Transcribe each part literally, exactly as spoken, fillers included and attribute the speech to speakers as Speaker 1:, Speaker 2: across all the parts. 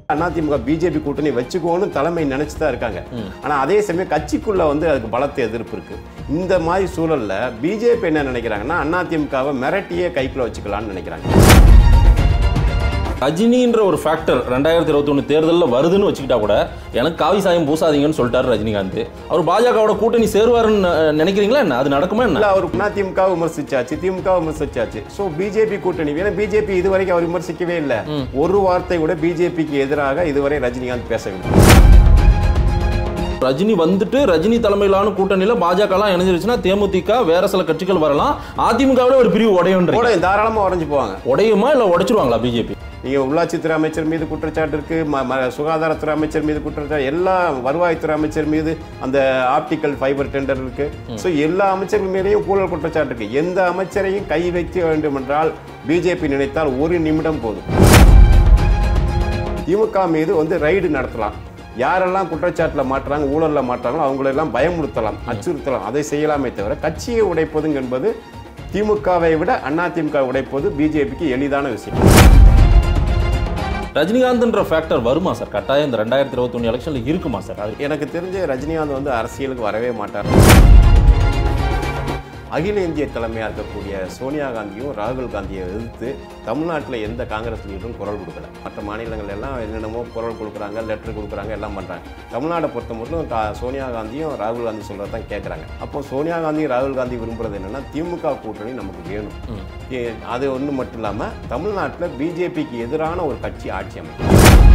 Speaker 1: AIADMK BJP கூட்டணி வச்சுக்கோன்னு தலைமை நினைச்சு தான் இருக்காங்க. ஆனா அதே சமயம் கட்சிக்குள்ள வந்து அதுக்கு பலத்த எதிர்ப்பு இருக்கு. இந்த மாதிரி சூழல்ல பிஜேபி என்ன நினைக்கிறாங்கன்னா அதிமுகவை மிரட்டியே கைக்குள்ள வச்சுக்கலாம்னு நினைக்கிறாங்க.
Speaker 2: ரஜினின்ற ஒரு ஃபேக்டர் ரெண்டாயிரத்தி இருபத்தி ஒன்று தேர்தலில் வருதுன்னு வச்சுக்கிட்டா கூட எனக்கு காவி சாயம் பூசாதீங்கன்னு சொல்லிட்டாரு ரஜினிகாந்த். அவர் பாஜகவோட கூட்டணி சேருவாருன்னு நினைக்கிறீங்களா? என்ன அது நடக்குமா? என்ன
Speaker 1: அவர் அதிமுக விமர்சிச்சாச்சு, திமுக விமர்சிச்சாச்சு. சோ பிஜேபி கூட்டணி ஏன்னா பிஜேபி இதுவரைக்கும் அவர் விமர்சிக்கவே இல்லை. ஒரு வார்த்தை கூட பிஜேபிக்கு எதிராக இதுவரை ரஜினிகாந்த் பேசவில்லை.
Speaker 2: ரஜினி வந்துட்டு ரஜினி தலைமையிலான கூட்டணியில பாஜக எல்லாம் இணைஞ்சிருச்சுன்னா தேமுதிக வேற சில கட்சிகள் வரலாம், அதிமுகவோட ஒரு பிரிவு உடையும்
Speaker 1: தாராளமா உடைஞ்சு போவாங்க.
Speaker 2: உடையுமா இல்ல உடைச்சிருவாங்களா பிஜேபி?
Speaker 1: நீங்க உள்ளாட்சித்துறை அமைச்சர் மீது குற்றச்சாட்டு இருக்கு, சுகாதாரத்துறை அமைச்சர் மீது குற்றச்சாட்டு, எல்லா வருவாய்த்துறை அமைச்சர் மீது அந்த ஆப்டிக்கல் ஃபைபர் டெண்டர் இருக்கு. ஸோ எல்லா அமைச்சர்கள் மீதையும் ஊழல் குற்றச்சாட்டு இருக்கு. எந்த அமைச்சரையும் கை வைக்க வேண்டும் என்றால் பிஜேபி நினைத்தால் ஒரு நிமிடம் போதும். திமுக மீது வந்து ரைடு நடத்தலாம். யாரெல்லாம் குற்றச்சாட்டுல மாட்டுறாங்க, ஊழல்ல மாட்டுறாங்களோ அவங்களெல்லாம் பயமுறுத்தலாம், அச்சுறுத்தலாம். அதை செய்யலாமே தவிர கட்சியை உடைப்பதுங்க என்பது திமுகவை விட அதிமுக உடைப்பது பிஜேபிக்கு எளிதான விஷயம்.
Speaker 2: ரஜினிகாந்த்ன்ற ஃபேக்டர் வருமா சார்? கட்டாயம் இந்த ரெண்டாயிரத்தி இருபத்தி ஒன்று எலெக்ஷன்ல இருக்குமா சார்? அது
Speaker 1: எனக்கு தெரிஞ்ச ரஜினிகாந்த் வந்து அரசியலுக்கு வரவே மாட்டார். அகில இந்திய தலைமையாக இருக்கக்கூடிய சோனியா காந்தியும் ராகுல் காந்தியை எதிர்த்து தமிழ்நாட்டில் எந்த காங்கிரஸ் லீடரும் குரல் கொடுக்கல. மற்ற மாநிலங்கள் எல்லாம் என்னென்னமோ குரல் கொடுக்குறாங்க, லெட்டர் கொடுக்குறாங்க, எல்லாம் பண்ணுறாங்க. தமிழ்நாட்டை பொறுத்த மட்டும் சோனியா காந்தியும் ராகுல் காந்தி சொல்கிறது தான் கேட்குறாங்க. அப்போ சோனியா காந்தி ராகுல் காந்தி விரும்புறது என்னென்னா திமுக கூட்டணி நமக்கு வேணும். அது ஒன்று மட்டும் இல்லாமல் தமிழ்நாட்டில் பிஜேபிக்கு எதிரான ஒரு கட்சி ஆட்சி அமைக்கும்.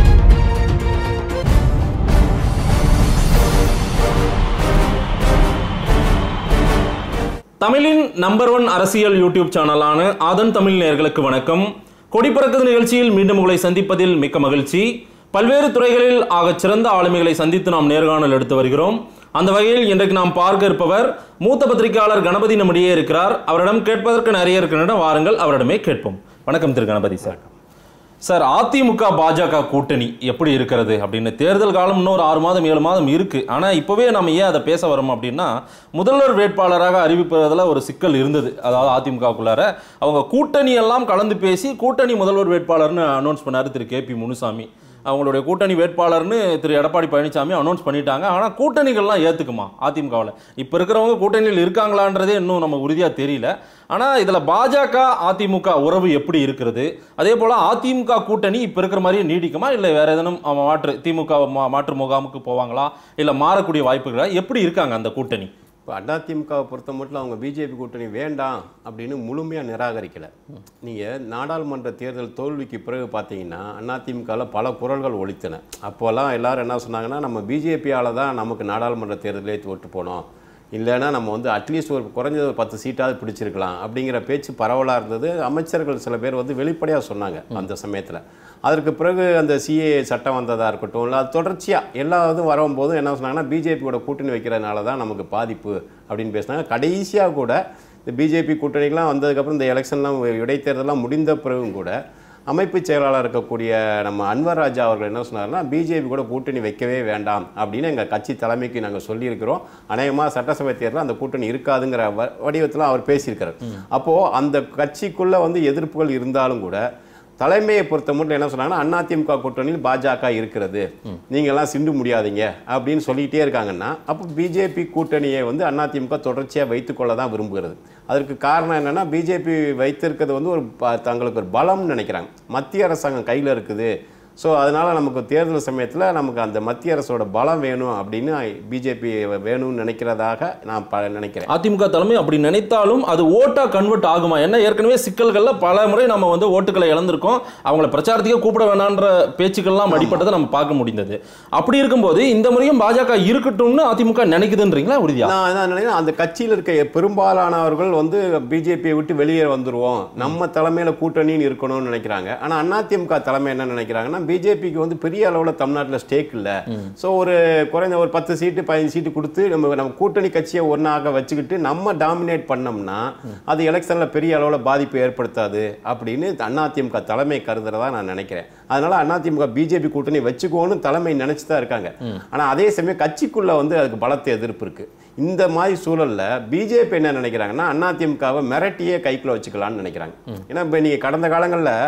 Speaker 2: தமிழின் நம்பர் ஒன் அரசியல் யூடியூப் சேனலான ஆதன் தமிழ் நேயர்களுக்கு வணக்கம். கொடிப்பறக்குது நிகழ்ச்சியில் மீண்டும் உங்களை சந்திப்பதில் மிக்க மகிழ்ச்சி. பல்வேறு துறைகளில் ஆகச் சிறந்த ஆளுமைகளை சந்தித்து நாம் நேர்காணல் எடுத்து வருகிறோம். அந்த வகையில் இன்றைக்கு நாம் பார்க்க இருப்பவர் மூத்த பத்திரிகையாளர் கணபதி நம்மிடையே இருக்கிறார். அவரிடம் கேட்பதற்கு நிறைய இருக்கின்றன, வாருங்கள் அவரிடமே கேட்போம். வணக்கம் திரு கணபதி சார். சார், அதிமுக பாஜக கூட்டணி எப்படி இருக்கிறது அப்படின்னு தேர்தல் காலம் இன்னொரு ஆறு மாதம் ஏழு மாதம் இருக்கு. ஆனால் இப்போவே நம்ம ஏன் அதை பேச வரோம் அப்படின்னா, முதல்வர் வேட்பாளராக அறிவிப்பதில் ஒரு சிக்கல் இருந்தது. அதாவது அதிமுகக்குள்ளார அவங்க கூட்டணி எல்லாம் கலந்து பேசி கூட்டணி முதல்வர் வேட்பாளர்னு அனௌன்ஸ் பண்ணார் திரு கே பி முனுசாமி. அவங்களுடைய கூட்டணி வேட்பாளர்னு திரு எடப்பாடி பழனிசாமி அனௌன்ஸ் பண்ணிட்டாங்க. ஆனால் கூட்டணிகள்லாம் ஏற்றுக்குமா அதிமுகவில்? இப்போ இருக்கிறவங்க கூட்டணியில் இருக்காங்களான்றதே இன்னும் நம்ம உறுதியாக தெரியல. ஆனால் இதில் பாஜக அதிமுக உறவு எப்படி இருக்கிறது? அதே போல் அதிமுக கூட்டணி இப்போ இருக்கிற மாதிரியே நீடிக்குமா, இல்லை வேற ஏதேனும் மாற்று திமுக மாற்று முகாமுக்கு போவாங்களா, இல்லை மாறக்கூடிய வாய்ப்புகளா, எப்படி இருக்காங்க அந்த கூட்டணி?
Speaker 1: இப்போ அதிமுகவை பொறுத்த மட்டும் அவங்க பிஜேபி கூட்டணி வேண்டாம் அப்படின்னு முழுமையாக நிராகரிக்கலை. நீங்கள் நாடாளுமன்ற தேர்தல் தோல்விக்கு பிறகு பார்த்தீங்கன்னா அதிமுகவில் பல குரல்கள் ஒலித்தன. அப்போல்லாம் எல்லாரும் என்ன சொன்னாங்கன்னா, நம்ம பிஜேபியால் தான் நமக்கு நாடாளுமன்ற தேர்தலே தோற்று போனோம், இல்லைன்னா நம்ம வந்து அட்லீஸ்ட் ஒரு குறைஞ்சது ஒரு பத்து சீட்டாவது பிடிச்சிருக்கலாம் அப்படிங்கிற பேச்சு பரவலாக இருந்தது. அமைச்சர்கள் சில பேர் வந்து வெளிப்படையாக சொன்னாங்க அந்த சமயத்தில். அதற்கு பிறகு அந்த சிஏ சட்டம் வந்ததாக இருக்கட்டும், இல்லை அது தொடர்ச்சியாக எல்லா இதுவும் வரும்போதும் என்ன சொன்னாங்கன்னா, பிஜேபியோட கூட்டணி வைக்கிறதுனால தான் நமக்கு பாதிப்பு அப்படின்னு பேசினாங்க. கடைசியாக கூட இந்த பிஜேபி கூட்டணிக்கெலாம் வந்ததுக்கப்புறம் இந்த எலெக்ஷன்லாம் இடைத்தேர்தலாம் முடிந்த பிறகும் கூட அமைப்பு செயலாளர் இருக்கக்கூடிய நம்ம அன்வர் ராஜா அவர்கள் என்ன சொன்னார்னா, பிஜேபி கூட கூட்டணி வைக்கவே வேண்டாம் அப்படின்னு எங்கள் கட்சி தலைமைக்கு நாங்கள் சொல்லியிருக்கிறோம். அநேகமாக சட்டசபை தேர்தலில் அந்த கூட்டணி இருக்காதுங்கிற வடிவத்தில் அவர் பேசியிருக்கிறார். அப்போது அந்த கட்சிக்குள்ளே வந்து எதிர்ப்புகள் இருந்தாலும் கூட தலைமையை பொறுத்த மட்டும் என்ன சொன்னாங்கன்னா, அதிமுக கூட்டணியில் பாஜக இருக்கிறது, நீங்கள்லாம் சிண்டு முடியாதீங்க அப்படின்னு சொல்லிகிட்டே இருக்காங்கன்னா, அப்போ பிஜேபி கூட்டணியை வந்து அதிமுக தொடர்ச்சியாக வைத்துக்கொள்ள தான் விரும்புகிறது. அதற்கு காரணம் என்னென்னா, பிஜேபி வைத்திருக்கிறது வந்து ஒரு தங்களுக்கு ஒரு பலம்னு நினைக்கிறாங்க. மத்திய அரசாங்கம் கையில் இருக்குது. ஸோ அதனால் நமக்கு தேர்தல் சமயத்தில் நமக்கு அந்த மத்திய அரசோட பலம் வேணும் அப்படின்னு பிஜேபி வேணும்னு நினைக்கிறதாக நான் ப நினைக்கிறேன்.
Speaker 2: அதிமுக தலைமை அப்படி நினைத்தாலும் அது ஓட்டாக கன்வெர்ட் ஆகுமா? ஏன்னா ஏற்கனவே சிக்கல்களில் பல முறை நம்ம வந்து ஓட்டுகளை இழந்திருக்கோம். அவங்கள பிரச்சாரத்துக்கே கூப்பிட வேணான்ற பேச்சுக்கள்லாம் அடிப்பட்டதை நம்ம பார்க்க முடிந்தது. அப்படி இருக்கும்போது இந்த முறையும் பாஜக இருக்கட்டும்னு அதிமுக நினைக்குதுன்றீங்களா? உறுதியா
Speaker 1: நான் என்ன நினைக்கிறேன், அந்த கட்சியில் இருக்க பெரும்பாலானவர்கள் வந்து பிஜேபியை விட்டு வெளியே வந்துருவோம், நம்ம தலைமையில் கூட்டணின்னு இருக்கணும்னு நினைக்கிறாங்க. ஆனால் அதிமுக தலைமை என்ன நினைக்கிறாங்கன்னா, பிஜேபிக்கு வந்து பெரிய அளவில் தமிழ்நாட்டில் ஸ்டேக் இல்லை. ஸோ ஒரு குறைந்த ஒரு பத்து சீட்டு பதினஞ்சு சீட்டு கொடுத்து நம்ம நம்ம கூட்டணி கட்சியை ஒன்றாக வச்சுக்கிட்டு நம்ம டாமினேட் பண்ணோம்னா அது எலெக்ஷனில் பெரிய அளவில் பாதிப்பு ஏற்படுத்தாது அப்படின்னு அதிமுக தலைமை கருதுறதா நான் நினைக்கிறேன். அதனால அதிமுக பிஜேபி கூட்டணி வச்சுக்கோன்னு தலைமை நினைச்சு தான் இருக்காங்க. ஆனால் அதே சமயம் கட்சிக்குள்ள வந்து அதுக்கு பலத்த எதிர்ப்பு இருக்கு. இந்த மாதிரி சூழல்ல பிஜேபி என்ன நினைக்கிறாங்கன்னா, அதிமுகவை மிரட்டியே கைக்குள்ள வச்சுக்கலாம்னு நினைக்கிறாங்க. ஏன்னா இப்போ நீங்க கடந்த காலங்களில்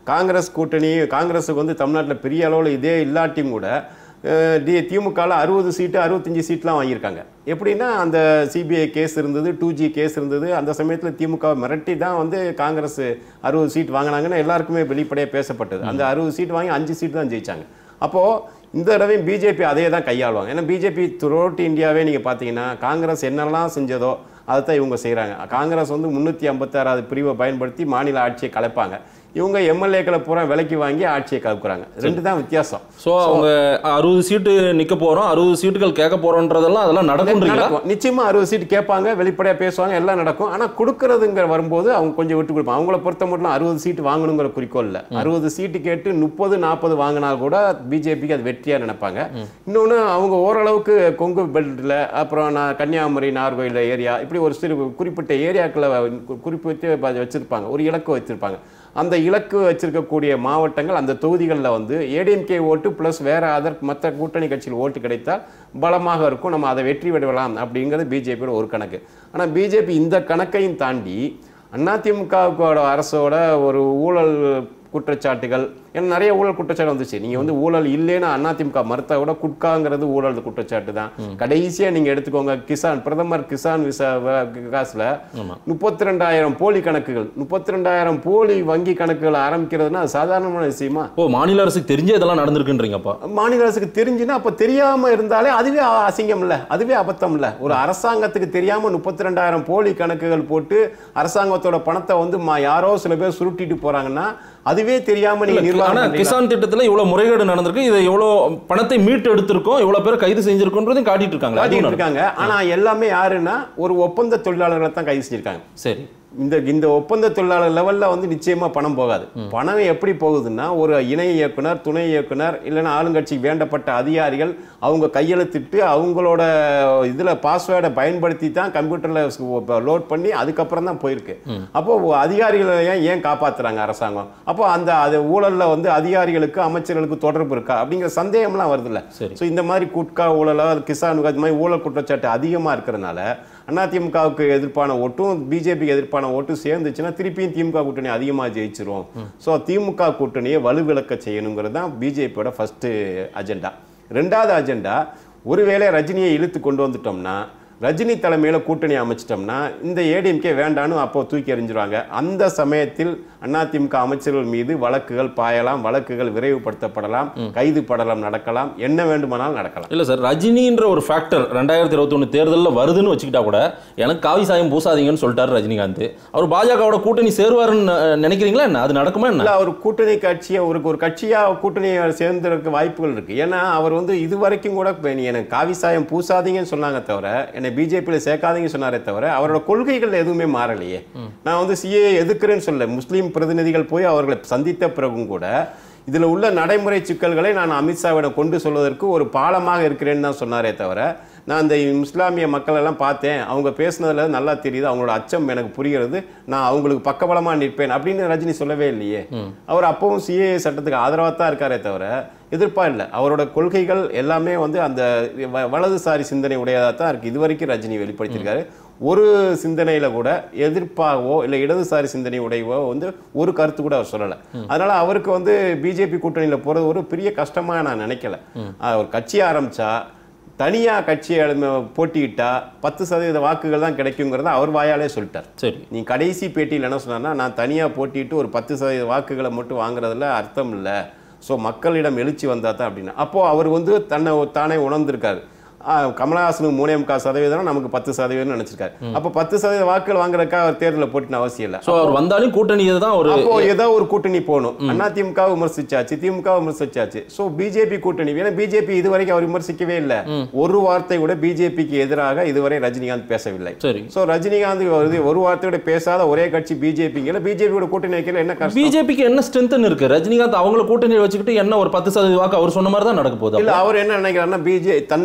Speaker 1: காங்கிரஸ் கூட்டணி காங்கிரஸுக்கு வந்து தமிழ்நாட்டில் பெரிய அளவில் இதே இல்லாட்டியும் கூட டி திமுகவில் அறுபது சீட்டு அறுபத்தஞ்சி சீட்லாம் வாங்கியிருக்காங்க. எப்படின்னா அந்த சிபிஐ கேஸ் இருந்தது, டூ ஜி கேஸ் இருந்தது. அந்த சமயத்தில் திமுக மிரட்டி தான் வந்து காங்கிரஸ் அறுபது சீட் வாங்கினாங்கன்னு எல்லாருக்குமே வெளிப்படையாக பேசப்பட்டது. அந்த அறுபது சீட் வாங்கி அஞ்சு சீட் தான் ஜெயிச்சாங்க. அப்போது இந்த தடவையும் பிஜேபி அதே தான் கையாளுவாங்க. ஏன்னா பிஜேபி த்ரூஅவுட் இந்தியாவே நீங்கள் பார்த்தீங்கன்னா காங்கிரஸ் என்னெல்லாம் செஞ்சதோ அதை தான் இவங்க செய்கிறாங்க. காங்கிரஸ் வந்து முந்நூற்றி ஐம்பத்தாறாவது பிரிவை பயன்படுத்தி மாநில ஆட்சியை கலைப்பாங்க. இவங்க எம்எல்ஏக்களை பூரா விலைக்கு வாங்கி ஆட்சியை கலக்குறாங்க. ரெண்டு தான் வித்தியாசம்.
Speaker 2: ஸோ அவங்க அறுபது சீட்டு நிற்க போகிறோம், அறுபது சீட்டுகள் கேட்க போகிறோன்றதெல்லாம் அதெல்லாம் நடக்கும்.
Speaker 1: நிச்சயமா அறுபது சீட்டு கேட்பாங்க, வெளிப்படையாக பேசுவாங்க, எல்லாம் நடக்கும். ஆனால் கொடுக்கறதுங்கிற வரும்போது அவங்க கொஞ்சம் விட்டு கொடுப்பாங்க. அவங்கள பொறுத்த மட்டும் அறுபது சீட்டு வாங்கணுங்கிற குறிக்கோள் இல்லை. அறுபது சீட்டு கேட்டு முப்பது நாற்பது வாங்கினா கூட பிஜேபிக்கு அது வெற்றியாக நினைப்பாங்க. இன்னொன்று அவங்க ஓரளவுக்கு கொங்கு பெல்ட்டில், அப்புறம் நான் கன்னியாகுமரி நாகர்கோயில் ஏரியா, இப்படி ஒரு சிறு குறிப்பிட்ட ஏரியாக்களை குறிப்பிட்டு வச்சிருப்பாங்க, ஒரு இலக்கு வச்சிருப்பாங்க. அந்த இலக்கு வச்சிருக்கக்கூடிய மாவட்டங்கள் அந்த தொகுதிகளில் வந்து ஏடிஎம்கே ஓட்டு ப்ளஸ் வேற அதர் மற்ற கூட்டணி கட்சியில் ஓட்டு கிடைத்தால் பலமாக இருக்கும், நம்ம அதை வெற்றி பெறலாம் அப்படிங்கிறது பிஜேபியோட ஒரு கணக்கு. ஆனால் பிஜேபி இந்த கணக்கையும் தாண்டி அதிமுகவோட அரசோட ஒரு ஊழல் குற்றச்சாட்டுகள், ஏன்னா நிறைய ஊழல் குற்றச்சாட்டு வந்துச்சு. நீங்க வந்து ஊழல் இல்லைன்னு அதிமுக மறுத்தா கூட குட்காங்கிறது ஊழல் குற்றச்சாட்டு தான். கடைசியா நீங்க எடுத்துக்கோங்க, கிசான் பிரதமர் கிசான் விகாஸ்ல முப்பத்தி ரெண்டாயிரம் போலி கணக்குகள், முப்பத்தி ரெண்டாயிரம் போலி வங்கி கணக்குகள் ஆரம்பிக்கிறதுனா சாதாரணமான விஷயமா?
Speaker 2: ஓ, மாநில அரசுக்கு தெரிஞ்சே இதெல்லாம் நடந்திருக்குன்றீங்கப்பா?
Speaker 1: மாநில அரசுக்கு தெரிஞ்சுன்னா அப்ப தெரியாம இருந்தாலே அதுவே அசிங்கம் இல்ல, அதுவே அபத்தம் இல்ல. ஒரு அரசாங்கத்துக்கு தெரியாம முப்பத்தி ரெண்டாயிரம் போலி கணக்குகள் போட்டு அரசாங்கத்தோட பணத்தை வந்து யாரோ சில பேர் சுருட்டிட்டு போறாங்கன்னா அதுவே தெரியாம நீங்க நிர்வாகம்.
Speaker 2: கிசான் திட்டத்துல இவ்வளவு முறைகேடு நடந்திருக்கு, இதை எவ்வளவு பணத்தை மீட்டு எடுத்திருக்கோம், இவ்வளவு பேர் கைது செஞ்சிருக்கோன்றதையும் காட்டிட்டு இருக்காங்க
Speaker 1: காட்டிட்டு இருக்காங்க. ஆனா எல்லாமே யாருன்னா ஒரு ஒப்பந்த தொழிலாளர்களை தான் கைது செஞ்சிருக்காங்க.
Speaker 2: சரி,
Speaker 1: இந்த இந்த ஒப்பந்த தொழிலாளர் லெவல்ல வந்து நிச்சயமா பணம் போகாது. பணம் எப்படி போகுதுன்னா ஒரு இணை இயக்குனர், துணை இயக்குனர், இல்லைன்னா ஆளுங்கட்சிக்கு வேண்டப்பட்ட அதிகாரிகள் அவங்க கையெழுத்திட்டு அவங்களோட இதுல பாஸ்வேர்டை பயன்படுத்தி தான் கம்ப்யூட்டர்ல லோட் பண்ணி அதுக்கப்புறம் தான் போயிருக்கு. அப்போ அதிகாரிகளை ஏன் காப்பாத்துறாங்க அரசாங்கம்? அப்போ அந்த அது ஊழல்ல வந்து அதிகாரிகளுக்கு அமைச்சர்களுக்கு தொடர்பு இருக்கா அப்படிங்கிற சந்தேகம்லாம் வருது இல்ல. ஸோ இந்த மாதிரி குட்கா ஊழலா கிசான் அது மாதிரி ஊழல் குற்றச்சாட்டு அதிகமா இருக்கிறதுனால அதிமுகவுக்கு எதிர்ப்பான ஓட்டும் பிஜேபிக்கு எதிர்ப்பான ஓட்டும் சேர்ந்துச்சுன்னா திருப்பியும் திமுக கூட்டணி அதிகமாக ஜெயிச்சிரும். ஸோ திமுக கூட்டணியை வலுவிழக்க செய்யணுங்கிறது தான் பிஜேபியோட ஃபர்ஸ்ட் அஜெண்டா. ரெண்டாவது அஜெண்டா, ஒருவேளை ரஜினியை இழுத்து கொண்டு வந்துட்டோம்னா, ரஜினி தலைமையில் கூட்டணி அமைச்சிட்டோம்னா இந்த ஏடிஎம்கே வேண்டான்னு அப்போ தூக்கி எறிஞ்சிருவாங்க. அந்த சமயத்தில் அதிமுக அமைச்சர்கள் மீது வழக்குகள் பாயலாம், வழக்குகள் விரைவுபடுத்தப்படலாம், கைது படலாம், நடக்கலாம், என்ன வேண்டுமானாலும் நடக்கலாம்.
Speaker 2: இல்லை சார், ரஜினின்ற ஒரு ஃபேக்டர் ரெண்டாயிரத்தி இருபத்தி ஒன்று தேர்தலில் வருதுன்னு வச்சுக்கிட்டா கூட எனக்கு காவி சாயம் பூசாதீங்கன்னு சொல்லிட்டாரு ரஜினிகாந்த். அவர் பாஜகவோட கூட்டணி சேருவாருன்னு நினைக்கிறீங்களா? என்ன அது நடக்குமா? என்ன
Speaker 1: அவர் கூட்டணி கட்சியை ஒரு ஒரு கட்சியாக கூட்டணி சேர்ந்திருக்க வாய்ப்புகள் இருக்கு. ஏன்னா அவர் வந்து இது வரைக்கும் கூட எனக்கு காவி சாயம் பூசாதீங்கன்னு சொன்னாங்க தவிர என்னை பிஜேபியில் சேர்க்காதீங்க சொன்னாரே தவிர அவரோட கொள்கைகள் எதுவுமே மாறலையே. நான் வந்து சிஏ எதுக்குறேன்னு சொல்ல, முஸ்லீம் பிரதிநிதிகள் போய் அவர்களை சந்தித்த பிறகும் கூட இதில் உள்ள நடைமுறை சிக்கல்களை நான் அமித்ஷாவிடம் கொண்டு சொல்வதற்கு ஒரு பாலமாக இருக்கிறேன்னு தான் சொன்னாரே தவிர நான் இந்த இஸ்லாமிய மக்கள் எல்லாம் பார்த்தேன், அவங்க பேசுனதுல நல்லா தெரியுது, அவங்களோட அச்சம் எனக்கு புரிகிறது, நான் அவங்களுக்கு பக்கபலமாக நிற்பேன் அப்படின்னு ரஜினி சொல்லவே இல்லையே. அவர் அப்பவும் சிஏ சட்டத்துக்கு ஆதரவாக தான் இருக்காரே தவிர எதிர்ப்பா இல்லை. அவரோட கொள்கைகள் எல்லாமே வந்து அந்த வலதுசாரி சிந்தனை உடையதாக தான் இருக்குது. இது வரைக்கும் ரஜினி வெளிப்படுத்தியிருக்காரு. ஒரு சிந்தனையில கூட எதிர்ப்பாகவோ இல்லை இடதுசாரி சிந்தனை உடையவோ வந்து ஒரு கருத்து கூட அவர் சொல்லலை. அதனால அவருக்கு வந்து பிஜேபி கூட்டணியில் போறது ஒரு பெரிய கஷ்டமாக நான் நினைக்கல. அவர் கட்சி ஆரம்பிச்சா தனியாக கட்சியை போட்டியிட்டா பத்து சதவீத வாக்குகள் தான் கிடைக்குங்கிறத அவர் வாயாலே சொல்லிட்டார். சரி, நீ கடைசி பேட்டியில் என்ன சொன்னார்னா, நான் தனியாக போட்டிட்டு ஒரு பத்து சதவீத வாக்குகளை மட்டும் வாங்குறதுல அர்த்தம் இல்லை, ஸோ மக்களிடம் எழுச்சி வந்தா தான் அப்படின்னா. அப்போது அவர் வந்து தன்னை தானே உணர்ந்திருக்காரு. கமலஹாசனுக்கு மூணே முக்கால் சதவீதம், நமக்கு பத்து சதவீதம் நினைச்சிருக்காரு. அப்போ பத்து சதவீத வாக்குகள் வாங்குறதுக்காக அவர் தேர்தலில் போட்டின அவசியம் இல்லை.
Speaker 2: அவர் வந்தாலும் கூட்டணி தான் ஒரு
Speaker 1: அப்போ ஏதோ ஒரு கூட்டணி போகணும். அதிமுக விமர்சிச்சாச்சு, திமுக விமர்சிச்சாச்சு, ஸோ பிஜேபி கூட்டணி. ஏன்னா பிஜேபி இதுவரைக்கும் அவர் விமர்சிக்கவே இல்லை. ஒரு வார்த்தை கூட பிஜேபிக்கு எதிராக இதுவரை ரஜினிகாந்த் பேசவில்லை. சரி, ஸோ ரஜினிகாந்த் ஒரு வார்த்தையோட பேசாத ஒரே கட்சி பிஜேபிங்கிற பிஜேபியோட கூட்டணி வைக்கல என்ன கஷ்டம்?
Speaker 2: பிஜேபிக்கு என்ன ஸ்ட்ரென்த் இருக்கு? ரஜினிகாந்த் அவங்கள கூட்டணி வச்சுக்கிட்டு என்ன ஒரு பத்து சதவீத வாக்கு அவர் சொன்ன மாதிரி தான் நடக்க போகுது.
Speaker 1: இல்ல அவர் என்ன நினைக்கிறாருன்னா, பிஜே தன்னோட தலைமை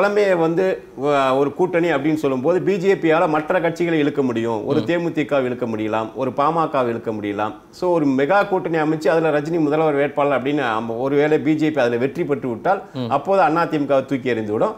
Speaker 1: எல்லாமே வந்து ஒரு கூட்டணி அப்படின்னு சொல்லும்போது பிஜேபியால மற்ற கட்சிகளை இழுக்க முடியும், ஒரு தேமுதிக இழுக்க முடியலாம், ஒரு பாமக இழுக்க முடியலாம். ஸோ ஒரு மெகா கூட்டணி அமைச்சு அதுல ரஜினி முதல்வர் வேட்பாளர் அப்படின்னு ஒருவேளை பிஜேபி அதுல வெற்றி பெற்று விட்டால் அப்போது அதிமுக தூக்கி எறிந்து விடும்.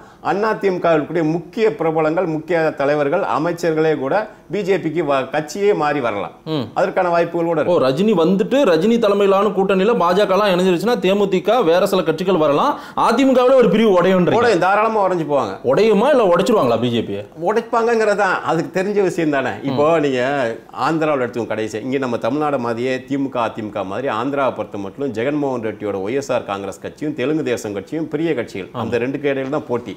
Speaker 1: அதிமுக முக்கிய பிரபலங்கள், முக்கிய தலைவர்கள், அமைச்சர்களே கூட பிஜேபிக்கு கட்சியே மாறி வரலாம். அதற்கான வாய்ப்புகள் கூட
Speaker 2: இருக்கு. ரஜினி வந்துட்டு ரஜினி தலைமையிலான கூட்டணியில பாஜக எல்லாம் இணைஞ்சிருச்சுன்னா தேமுதிக வேற சில கட்சிகள் வரலாம், அதிமுகவில் ஒரு பிரிவு உடையும்
Speaker 1: தாராளமா உடைஞ்சு போவாங்க.
Speaker 2: உடையுமா இல்ல உடைச்சிருவாங்களா? பிஜேபி
Speaker 1: உடைப்பாங்கிறதா அதுக்கு தெரிஞ்ச விஷயம் தானே. இப்போ நீங்க ஆந்திராவில் எடுத்துக்கோங்க, கடைசி இங்க நம்ம தமிழ்நாடு மாதிரியே திமுக அதிமுக மாதிரி ஆந்திராவை பொறுத்த மட்டும் ஜெகன்மோகன் ரெட்டியோட ஒய்எஸ்ஆர் காங்கிரஸ் கட்சியும் தெலுங்கு தேசம் கட்சியும் பெரிய கட்சிகள், அந்த ரெண்டு இடையில தான் போட்டி.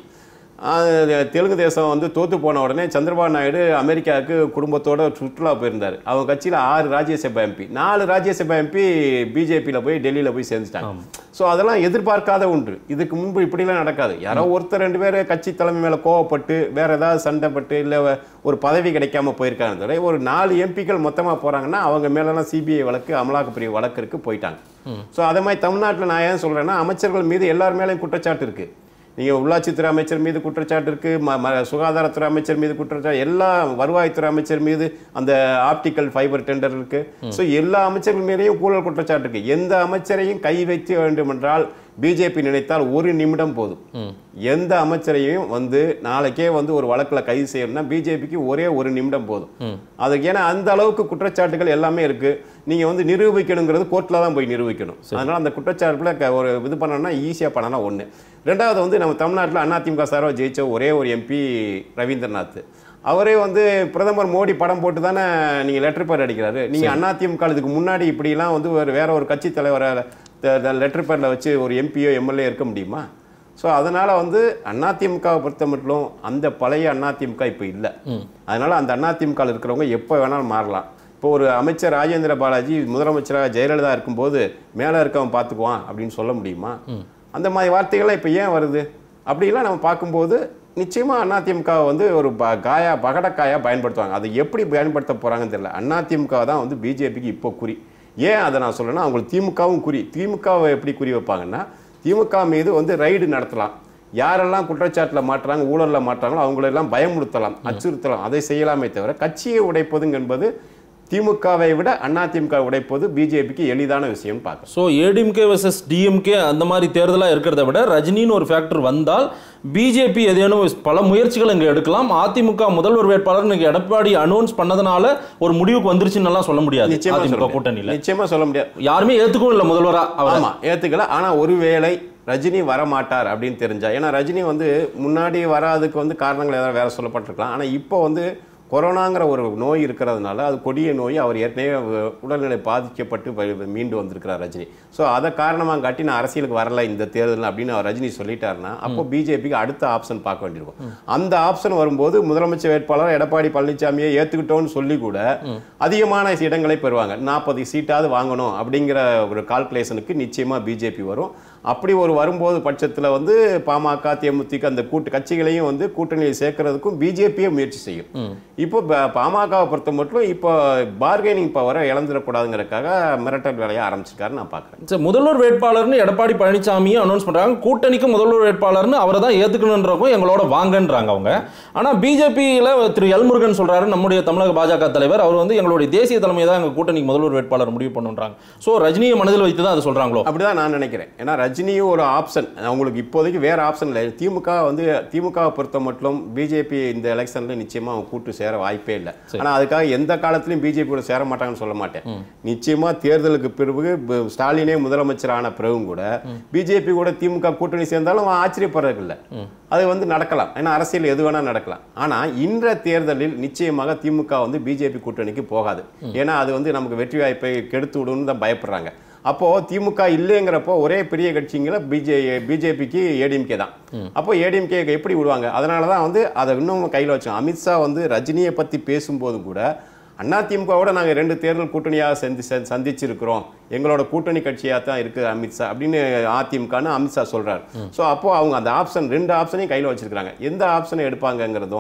Speaker 1: தெலுங்கு தேசம் வந்து தோத்து போன உடனே சந்திரபாபு நாயுடு அமெரிக்காவுக்கு குடும்பத்தோட சுற்றுலா போயிருந்தார். அவங்க கட்சியில் ஆறு ராஜ்யசபா எம்பி, நாலு ராஜ்யசபா எம்பி பிஜேபியில் போய் டெல்லியில் போய் சேர்ந்துட்டாங்க. ஸோ அதெல்லாம் எதிர்பார்க்காத ஒன்று. இதுக்கு முன்பு இப்படிலாம் நடக்காது. யாரோ ஒருத்தர் ரெண்டு பேர் கட்சி தலைமை மேலே கோவப்பட்டு வேற ஏதாவது சண்டைப்பட்டு இல்லை ஒரு பதவி கிடைக்காம போயிருக்காங்க. ஒரு நாலு எம்பிக்கள் மொத்தமாக போகிறாங்கன்னா அவங்க மேலெல்லாம் சிபிஐ வழக்கு, அமலாக்கப்பிரிவு வழக்கு இருக்கு, போயிட்டாங்க. ஸோ அதே மாதிரி தமிழ்நாட்டில் நான் ஏன் சொல்கிறேன்னா அமைச்சர்கள் மீது எல்லார் மேலேயும் குற்றச்சாட்டு இருக்குது. நீங்கள் உள்ளாட்சித்துறை அமைச்சர் மீது குற்றச்சாட்டு இருக்குது, சுகாதாரத்துறை அமைச்சர் மீது குற்றச்சாட்டு, எல்லா வருவாய்த்துறை அமைச்சர் மீது அந்த ஆப்டிக்கல் ஃபைபர் டெண்டர் இருக்குது. ஸோ எல்லா அமைச்சர்கள் மீதையும் ஊழல் குற்றச்சாட்டு இருக்குது. எந்த அமைச்சரையும் கை வைக்க வேண்டும் என்றால் பிஜேபி நினைத்தால் ஒரு நிமிடம் போதும். எந்த அமைச்சரையும் வந்து நாளைக்கே வந்து ஒரு வழக்கில் கைது செய்யணும்னா பிஜேபிக்கு ஒரே ஒரு நிமிடம் போதும். அதுக்கு ஏன்னா அந்த அளவுக்கு குற்றச்சாட்டுகள் எல்லாமே இருக்கு. நீங்க வந்து நிரூபிக்கணுங்கிறது கோர்ட்ல தான் போய் நிரூபிக்கணும். அதனால அந்த குற்றச்சாட்டுல ஒரு இது பண்ணணும்னா ஈஸியா பண்ணலாம். ஒண்ணு. ரெண்டாவது வந்து நம்ம தமிழ்நாட்டில் அதிமுக சார்பா ஜெயிச்ச ஒரே ஒரு எம்பி ரவீந்திரநாத், அவரே வந்து பிரதமர் மோடி படம் போட்டு தானே நீங்க லெட்டர் பேர் அடிக்கிறாரு. நீங்க அதிமுக இதுக்கு முன்னாடி இப்படிலாம் வந்து வேற ஒரு கட்சி தலைவரை லெட்டர் பேரில் வச்சு ஒரு எம்பியோ எம்எல்ஏ இருக்க முடியுமா? ஸோ அதனால வந்து அதிமுகவை பொறுத்த மட்டும் அந்த பழைய அதிமுக இப்போ இல்லை. அதனால அந்த அதிமுக இருக்கிறவங்க எப்போ வேணாலும் மாறலாம். இப்போ ஒரு அமைச்சர் ராஜேந்திர பாலாஜி முதலமைச்சராக ஜெயலலிதா இருக்கும்போது மேலே இருக்கவன் பார்த்துக்குவான் அப்படின்னு சொல்ல முடியுமா? அந்த மாதிரி வார்த்தைகள்லாம் இப்போ ஏன் வருது? அப்படிலாம் நம்ம பார்க்கும்போது நிச்சயமாக அதிமுக வந்து ஒரு காயா பகடக்காயாக பயன்படுத்துவாங்க. அதை எப்படி பயன்படுத்த போகிறாங்கன்னு தெரியல. அதிமுக தான் வந்து பிஜேபிக்கு இப்போ குறி. ஏன் அதை நான் சொல்றேன்னா அவங்களுக்கு திமுகவும் குறி. திமுகவை எப்படி குறி வைப்பாங்கன்னா திமுக மீது வந்து ரைடு நடத்தலாம், யாரெல்லாம் குற்றச்சாட்டில் மாட்டுறாங்க, ஊழலில் மாட்டுறாங்களோ அவங்களெல்லாம் பயமுறுத்தலாம், அச்சுறுத்தலாம், அதை செய்யலாமே தவிர கட்சியை உடைப்பதுங்க என்பது திமுகவை விட அதிமுக உடைப்பது பிஜேபிக்கு எளிதான விஷயம் பார்க்க.
Speaker 2: ஸோ ஏடிஎம்கே வர்சஸ் டிஎம்கே அந்த மாதிரி தேர்தலாக இருக்கிறத விட ரஜினின்னு ஒரு ஃபேக்டர் வந்தால் பிஜேபி ஏதேனும் பல முயற்சிகள் இங்கே எடுக்கலாம். அதிமுக முதல்வர் வேட்பாளர் இன்னைக்கு எடப்பாடி அனௌன்ஸ் பண்ணதுனால ஒரு முடிவுக்கு வந்துருச்சுன்னு சொல்ல முடியாது. அதிமுக கூட்டணியில் நிச்சயமா
Speaker 1: சொல்ல முடியாது.
Speaker 2: யாருமே ஏத்துக்கவும் இல்லை முதல்வரா.
Speaker 1: ஆமா ஏத்துக்கல. ஆனா ஒருவேளை ரஜினி வரமாட்டார் அப்படின்னு தெரிஞ்சா, ஏன்னா ரஜினி வந்து முன்னாடி வராதுக்கு வந்து காரணங்கள் ஏதாவது வேற சொல்லப்பட்டிருக்கலாம். ஆனா இப்போ வந்து கொரோனாங்கிற ஒரு நோய் இருக்கிறதுனால அது கொடிய நோய், அவர் ஏற்கனவே உடல்நிலை பாதிக்கப்பட்டு மீண்டு வந்திருக்கிறார் ரஜினி. ஸோ அதை காரணமாக காட்டி நான் அரசியலுக்கு வரல இந்த தேர்தல் அப்படின்னு அவர் ரஜினி சொல்லிட்டாருன்னா அப்போ பிஜேபிக்கு அடுத்த ஆப்ஷன் பார்க்க வேண்டியிருக்கும். அந்த ஆப்ஷன் வரும்போது முதலமைச்சர் வேட்பாளர் எடப்பாடி பழனிசாமியை ஏற்றுக்கிட்டோன்னு சொல்லி கூட அதிகமான இடங்களை பெறுவாங்க. நாற்பது சீட்டாவது வாங்கணும் அப்படிங்கிற ஒரு கால்குலேஷனுக்கு நிச்சயமாக பிஜேபி வரும். அப்படி ஒரு வரும்போது பட்சத்தில் வந்து பாமக தேமுதிக அந்த கூட்டு கட்சிகளையும் வந்து கூட்டணியில் சேர்க்கறதுக்கும் பிஜேபியே முயற்சி செய்யும். இப்போ பாமகவை பொறுத்த மட்டும் இப்போ பார்கெனிங் பவரை இழந்துடக்கூடாதுங்கிறதுக்காக மிரட்டல் வேலையை ஆரம்பிச்சிருக்காரு நான் பார்க்குறேன்.
Speaker 2: சரி, முதல்வர் வேட்பாளர்னு எடப்பாடி பழனிசாமியும் அனௌன்ஸ் பண்றாங்க, கூட்டணிக்கு முதல்வர் வேட்பாளர்னு அவரை தான் ஏத்துக்கணுன்றவங்க எங்களோட வாங்கன்றாங்க அவங்க. ஆனா பிஜேபியில திரு எல்முருகன் சொல்றாரு, நம்முடைய தமிழக பாஜக தலைவர், அவர் வந்து எங்களுடைய தேசிய தலைமையை தான் எங்க கூட்டணிக்கு முதல்வர் வேட்பாளர் முடிவு பண்ணுன்றாங்க. ஸோ ரஜினியை மனதில் வைத்து தான் அதை சொல்றாங்களோ?
Speaker 1: அப்படிதான் நான் நினைக்கிறேன். ஏன்னா ரஜினியும் ஒரு ஆப்ஷன், அவங்களுக்கு இப்போதைக்கு வேற ஆப்ஷன் இல்லை. திமுக வந்து திமுகவை பொறுத்த மட்டும் பிஜேபி இந்த எலெக்ஷன்ல நிச்சயமா அவங்க கூட்டு சேர வாய்ப்பே இல்லை. ஆனா அதுக்காக எந்த காலத்திலும் பிஜேபி கூட சேர மாட்டாங்கன்னு சொல்ல மாட்டேன். நிச்சயமா தேர்தலுக்கு பிறகு ஸ்டாலினே முதலமைச்சரான பிறகும் கூட பிஜேபி கூட திமுக கூட்டணி சேர்ந்தாலும் ஆச்சரியப்படுறது இல்லை. அது வந்து நடக்கலாம். ஏன்னா அரசியல் எது வேணா நடக்கலாம். ஆனா இன்ற தேர்தலில் நிச்சயமாக திமுக வந்து பிஜேபி கூட்டணிக்கு போகாது. ஏன்னா அது வந்து நமக்கு வெற்றி வாய்ப்பை கெடுத்து விடுன்னு தான் பயப்படுறாங்க. அப்போ திமுக இல்லைங்கிறப்போ ஒரே பெரிய கட்சிங்கிற பிஜே பிஜேபிக்கு ஏடிஎம்கே தான். அப்போ ஏடிஎம்கே எப்படி விடுவாங்க? அதனால தான் வந்து அதை இன்னும் கையில் வச்சோம். அமித்ஷா வந்து ரஜினியை பற்றி பேசும்போது கூட அதிமுகவோட நாங்கள் ரெண்டு தேர்தல் கூட்டணியாக சந்தி சந்திச்சிருக்கிறோம், எங்களோட கூட்டணி கட்சியாக தான் இருக்குது அமித்ஷா அப்படின்னு அதிமுகன்னு அமித்ஷா சொல்கிறார். ஸோ அப்போது அவங்க அந்த ஆப்ஷன் ரெண்டு ஆப்ஷனையும் கையில் வச்சிருக்கிறாங்க. எந்த ஆப்ஷனை எடுப்பாங்கங்கிறதும்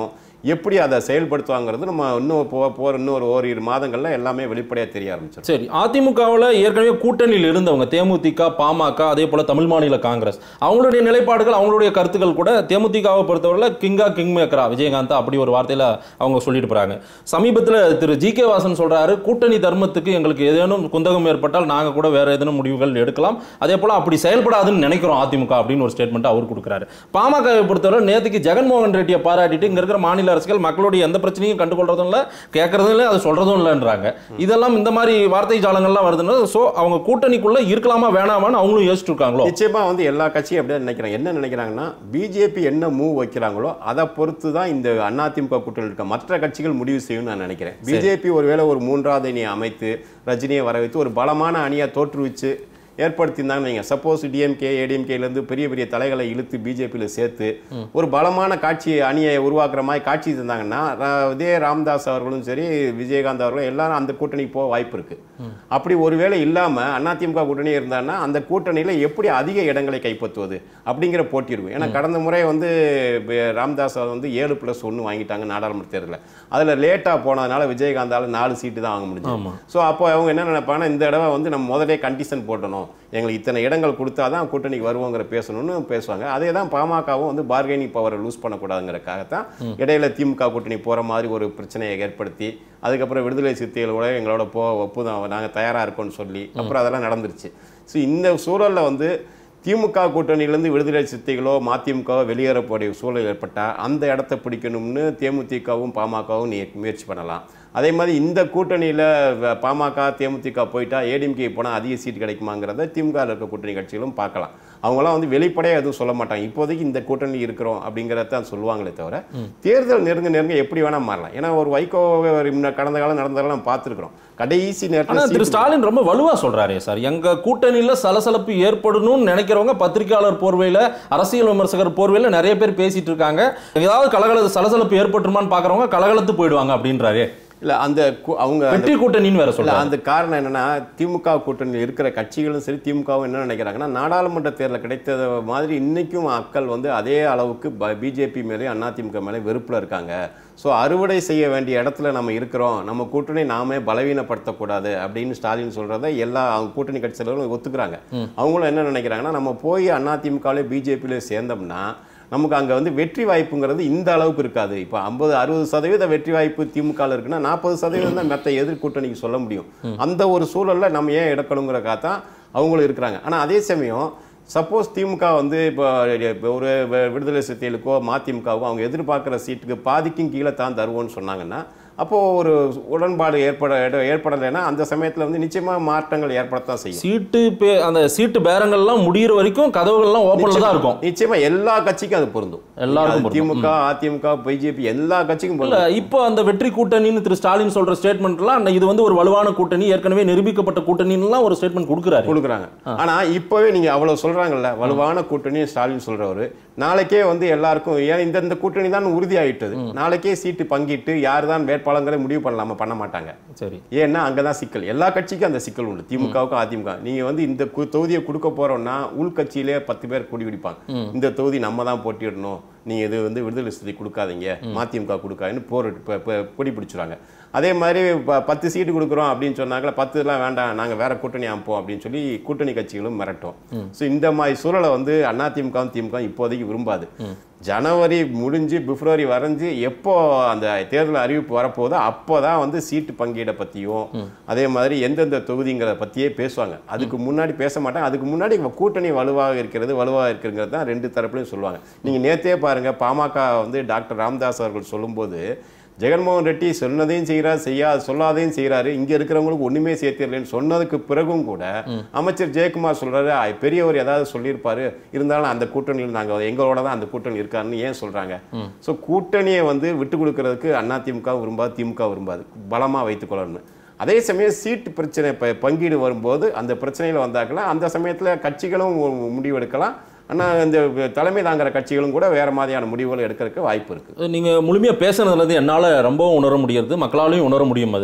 Speaker 1: எப்படி அதை செயல்படுத்துவாங்கிறது நம்ம இன்னும் போ போகிற இன்னொரு ஓரிரு மாதங்கள்ல எல்லாமே வெளிப்படையாக தெரிய ஆரம்பிச்சிடும்.
Speaker 2: சரி, அதிமுகவில் ஏற்கனவே கூட்டணியில் இருந்தவங்க தேமுதிக, பாமக, அதே போல தமிழ் மாநில காங்கிரஸ், அவங்களுடைய நிலைப்பாடுகள், அவங்களுடைய கருத்துக்கள் கூட தேமுதிகவை பொறுத்தவரை கிங்கா கிங் மேக்கரா விஜயகாந்தா அப்படி ஒரு வார்த்தையில அவங்க சொல்லிட்டு போறாங்க. சமீபத்தில் திரு ஜி கே வாசன் சொல்றாரு, கூட்டணி தர்மத்துக்கு எங்களுக்கு ஏதேனும் குந்தகம் ஏற்பட்டால் நாங்க கூட வேற ஏதேனும் முடிவுகள் எடுக்கலாம், அதே போல அப்படி செயல்படாதுன்னு நினைக்கிறோம் அதிமுக அப்படின்னு ஒரு ஸ்டேட்மெண்ட் அவர் கொடுக்குறாரு. பாமகவை பொறுத்தவரை நேற்றுக்கு ஜெகன்மோகன் ரெட்டியை பாராட்டிட்டு இங்க இருக்கிற மாநில அரசுகள் மக்களுடைய எந்த பிரச்சனையும் கண்டுகொள்றதும் இல்லை, கேட்கறதும் இல்லை, அது சொல்றதும் இல்லைன்றாங்க. இதெல்லாம் இந்த மாதிரி வார்த்தை ஜாலங்கள்லாம் வருதுன்னா சோ அவங்க கூட்டணிக்குள்ள இருக்கலாமா வேணாமான்னு அவங்களும் யோசிச்சுட்டு இருக்காங்களோ?
Speaker 1: நிச்சயமா வந்து எல்லா கட்சியும் அப்படியே நினைக்கிறாங்க. என்ன நினைக்கிறாங்கன்னா, பிஜேபி என்ன மூவ் வைக்கிறாங்களோ அதை பொறுத்து தான் இந்த அதிமுக கூட்டணியில் இருக்க மற்ற கட்சிகள் முடிவு செய்யும் நான் நினைக்கிறேன். பிஜேபி ஒருவேளை ஒரு மூன்றாவது அணியை அமைத்து ரஜினியை வர வைத்து ஒரு பலமான அணியை தோற்றுவிச்சு ஏற்படுத்தியிருந்தாங்கன்னு வைங்க. சப்போஸ் டிஎம்கே ஏடிஎம்கேலேருந்து பெரிய பெரிய தலைகளை இழுத்து பிஜேபியில் சேர்த்து ஒரு பலமான காட்சி அணியை உருவாக்குற மாதிரி காட்சி தந்தாங்கன்னா இதே ராம்தாஸ் அவர்களும் சரி விஜயகாந்த் அவர்களும் எல்லாரும் அந்த கூட்டணிக்கு போக வாய்ப்பு இருக்கு. அப்படி ஒருவேளை இல்லாமல் அதிமுக கூட்டணி இருந்தாங்கன்னா அந்த கூட்டணியில் எப்படி அதிக இடங்களை கைப்பற்றுவது அப்படிங்கிற போட்டி இருக்கும். ஏன்னா கடந்த முறை வந்து ராம்தாஸ் வந்து ஏழு பிளஸ் ஒன்று வாங்கிட்டாங்க நாடாளுமன்ற தேர்தலில். அதில் லேட்டாக போனதுனால விஜயகாந்தால் நாலு சீட்டு தான் வாங்க முடியும். ஸோ அப்போ அவங்க என்ன நினைப்பாங்கன்னா, இந்த தடவை வந்து நம்ம முதலே கண்டிஷன் போட்டணும், எங்களுக்கு இத்தனை இடங்கள் கொடுத்தா தான் கூட்டணிக்கு வருவோங்கிற பேசணும்னு பேசுவாங்க. அதே தான் பாமகவும் வந்து பார்கெனிங் பவரை லூஸ் பண்ணக்கூடாதுங்கிறக்காகத்தான் இடையில திமுக கூட்டணி போகிற மாதிரி ஒரு பிரச்சனையை ஏற்படுத்தி அதுக்கப்புறம் விடுதலை சிறுத்தைகளோட எங்களோட போ ஒப்புதான் நாங்கள் தயாராக இருக்கோம்னு சொல்லி அப்புறம் அதெல்லாம் நடந்துருச்சு. ஸோ இந்த சூழலில் வந்து திமுக கூட்டணியிலேருந்து விடுதலை சிறுத்தைகளோ மதிமுகவோ வெளியேறக்கூடிய சூழல் ஏற்பட்டால் அந்த இடத்த பிடிக்கணும்னு தேமுதிகவும் பாமகவும் முயற்சி பண்ணலாம். அதே மாதிரி இந்த கூட்டணியில் பாமக தேமுதிக போயிட்டா ஏடிஎம்கே போனால் அதிக சீட் கிடைக்குமாங்கிறத திமுக இருக்க கூட்டணி கட்சிகளும் பார்க்கலாம். அவங்களாம் வந்து வெளிப்படையாக எதுவும் சொல்ல மாட்டாங்க. இப்போதைக்கு இந்த கூட்டணி இருக்கிறோம் அப்படிங்கிறத சொல்லுவாங்களே தவிர தேர்தல் நெருங்க நெருங்க எப்படி வேணால் மாறலாம். ஏன்னா ஒரு வைகோ கடந்த காலம் நடந்ததெல்லாம் பார்த்துருக்குறோம். கடைசி நேரத்தில்
Speaker 2: திரு ஸ்டாலின் ரொம்ப வலுவா சொல்றாரு சார், எங்க கூட்டணியில சலசலப்பு ஏற்படணும்னு நினைக்கிறவங்க பத்திரிகையாளர் போர்வையில அரசியல் விமர்சகர் போர்வையில நிறைய பேர் பேசிட்டு இருக்காங்க. ஏதாவது கலகல சலசலப்பு ஏற்பட்டுருமான்னு பாக்குறவங்க கலகலத்து போயிடுவாங்க அப்படின்றாரு.
Speaker 1: இல்லை அந்த அவங்க
Speaker 2: வெற்றி கூட்டணின்னு வேற சொல்ல
Speaker 1: அந்த காரணம் என்னன்னா, திமுக கூட்டணியில் இருக்கிற கட்சிகளும் சரி திமுகவும் என்ன நினைக்கிறாங்கன்னா, நாடாளுமன்ற தேர்தல் கிடைத்தது மாதிரி இன்னைக்கும் மக்கள் வந்து அதே அளவுக்கு பிஜேபி மேலே அதிமுக மேலே வெறுப்பில் இருக்காங்க. ஸோ அறுவடை செய்ய வேண்டிய இடத்துல நம்ம இருக்கிறோம், நம்ம கூட்டணி நாமே பலவீனப்படுத்தக்கூடாது அப்படின்னு ஸ்டாலின் சொல்றதை எல்லா அவங்க கூட்டணி கட்சிகளும் ஒத்துக்கிறாங்க. அவங்களும் என்ன நினைக்கிறாங்கன்னா, நம்ம போய் அதிமுகவிலே பிஜேபியிலே சேர்ந்தோம்னா நமக்கு அங்கே வந்து வெற்றி வாய்ப்புங்கிறது இந்த அளவுக்கு இருக்காது. இப்போ ஐம்பது அறுபது சதவீத வெற்றி வாய்ப்பு திமுக இருக்குன்னா நாற்பது சதவீதம் தான் மற்ற எதிர்கூட்டணிக்கு சொல்ல முடியும். அந்த ஒரு சூழலில் நம்ம ஏன் எடுக்கணுங்கிறக்காக தான் அவங்களும் இருக்கிறாங்க. ஆனால் அதே சமயம் சப்போஸ் திமுக வந்து இப்போ ஒரு விடுதலை சிறுத்தைகளுக்கோ மதிமுகவோ அவங்க எதிர்பார்க்குற சீட்டுக்கு பாதிக்கும் கீழே தான் தருவோன்னு சொன்னாங்கன்னா அப்போது ஒரு உடன்பாடு ஏற்பட ஏற்படலைன்னா அந்த சமயத்தில் வந்து நிச்சயமாக மாற்றங்கள் ஏற்படத்தான் செய்யும்.
Speaker 2: சீட்டு பே அந்த சீட்டு பேரங்கள்லாம் முடிகிற வரைக்கும் கதவுகள்லாம் ஓப்பனில் தான் இருக்கும்.
Speaker 1: நிச்சயமாக எல்லா கட்சிக்கும் அது பொருந்தும். எல்லாரும் திமுக அதிமுக பிஜேபி எல்லா கட்சிக்கும் பொருந்தும்.
Speaker 2: இப்போ அந்த வெற்றி கூட்டணின்னு திரு ஸ்டாலின் சொல்ற ஸ்டேட்மெண்ட்லாம் இது வந்து ஒரு வலுவான கூட்டணி, ஏற்கனவே நிரூபிக்கப்பட்ட கூட்டணின்னுலாம் ஒரு ஸ்டேட்மெண்ட் கொடுக்குறாரு
Speaker 1: கொடுக்குறாங்க. ஆனால் இப்போவே நீங்கள் அவ்வளோ சொல்கிறாங்கல்ல வலுவான கூட்டணி ஸ்டாலின் சொல்கிறவர், நாளைக்கே வந்து எல்லாருக்கும் ஏன் இந்த இந்த கூட்டணி தான் உறுதியாகிட்டது, நாளைக்கே சீட்டு பங்கிட்டு யார் தான் வேட்பாளர்களை முடிவு பண்ணலாமா பண்ண மாட்டாங்க. சரி, ஏன்னா அங்கதான் சிக்கல். எல்லா கட்சிக்கும் அந்த சிக்கல் உண்டு. திமுகவுக்கும் அதிமுக நீங்க வந்து இந்த தொகுதியை கொடுக்க போறோம்னா உள்கட்சியிலே பத்து பேர் கொடி பிடிப்பாங்க, இந்த தொகுதி நம்ம தான் போட்டிடணும், நீங்க இது வந்து விடுதலை சிறுத்தை கொடுக்காதீங்க மதிமுக கொடுக்காதுன்னு போர் கொடி பிடிச்சுறாங்க. அதே மாதிரி பத்து சீட்டு கொடுக்குறோம் அப்படின்னு சொன்னாங்களா, பத்து எல்லாம் வேண்டாம் நாங்கள் வேற கூட்டணி அமைப்போம் அப்படின்னு சொல்லி கூட்டணி கட்சிகளும் மிரட்டும். ஸோ இந்த மாதிரி சூழலை வந்து அதிமுகவும் திமுக இப்போதைக்கு விரும்பாது. ஜனவரி முடிஞ்சு பிப்ரவரி வரைஞ்சு எப்போ அந்த தேர்தல் அறிவிப்பு வரப்போதோ அப்போ தான் வந்து சீட்டு பங்கீடை பற்றியும் அதே மாதிரி எந்தெந்த தொகுதிங்கிறத பற்றியே பேசுவாங்க. அதுக்கு முன்னாடி பேச மாட்டாங்க. அதுக்கு முன்னாடி கூட்டணி வலுவாக இருக்கிறது வலுவாக இருக்கிறது தான் ரெண்டு தரப்புலையும் சொல்லுவாங்க. நீங்கள் நேற்றே பாருங்கள், பாமக வந்து டாக்டர் ராமதாஸ் அவர்கள் சொல்லும்போது ஜெகன்மோகன் ரெட்டி சொன்னதையும் செய்கிறார், செய்யா சொல்லாதையும் செய்கிறாரு, இங்கே இருக்கிறவங்களுக்கு ஒன்றுமே சேர்த்திடலன்னு சொன்னதுக்கு பிறகும் கூட அமைச்சர் ஜெயக்குமார் சொல்கிறாரு பெரியவர் ஏதாவது சொல்லியிருப்பாரு, இருந்தாலும் அந்த கூட்டணியில் நாங்கள் எங்களோட தான் அந்த கூட்டணி இருக்காருன்னு ஏன் சொல்கிறாங்க. ஸோ கூட்டணியை வந்து விட்டு கொடுக்கறதுக்கு அதிமுக விரும்பாது, திமுக விரும்பாது, பலமாக வைத்துக்கொள்ளணும்னு. அதே சமயம் சீட்டு பிரச்சனை பங்கீடு வரும்போது அந்த பிரச்சனையில் வந்தாக்கலாம் அந்த சமயத்தில் கட்சிகளும் முடிவெடுக்கலாம். ஆனால் இந்த தலைமை தாங்கிற கட்சிகளும் கூட வேற மாதிரியான முடிவுகள் எடுக்கிறதுக்கு வாய்ப்பு இருக்குது.
Speaker 2: நீங்கள் முழுமையாக பேசுனதுலேருந்து என்னால் ரொம்பவும் உணர முடியாது, மக்களாலையும் உணர முடியும். அது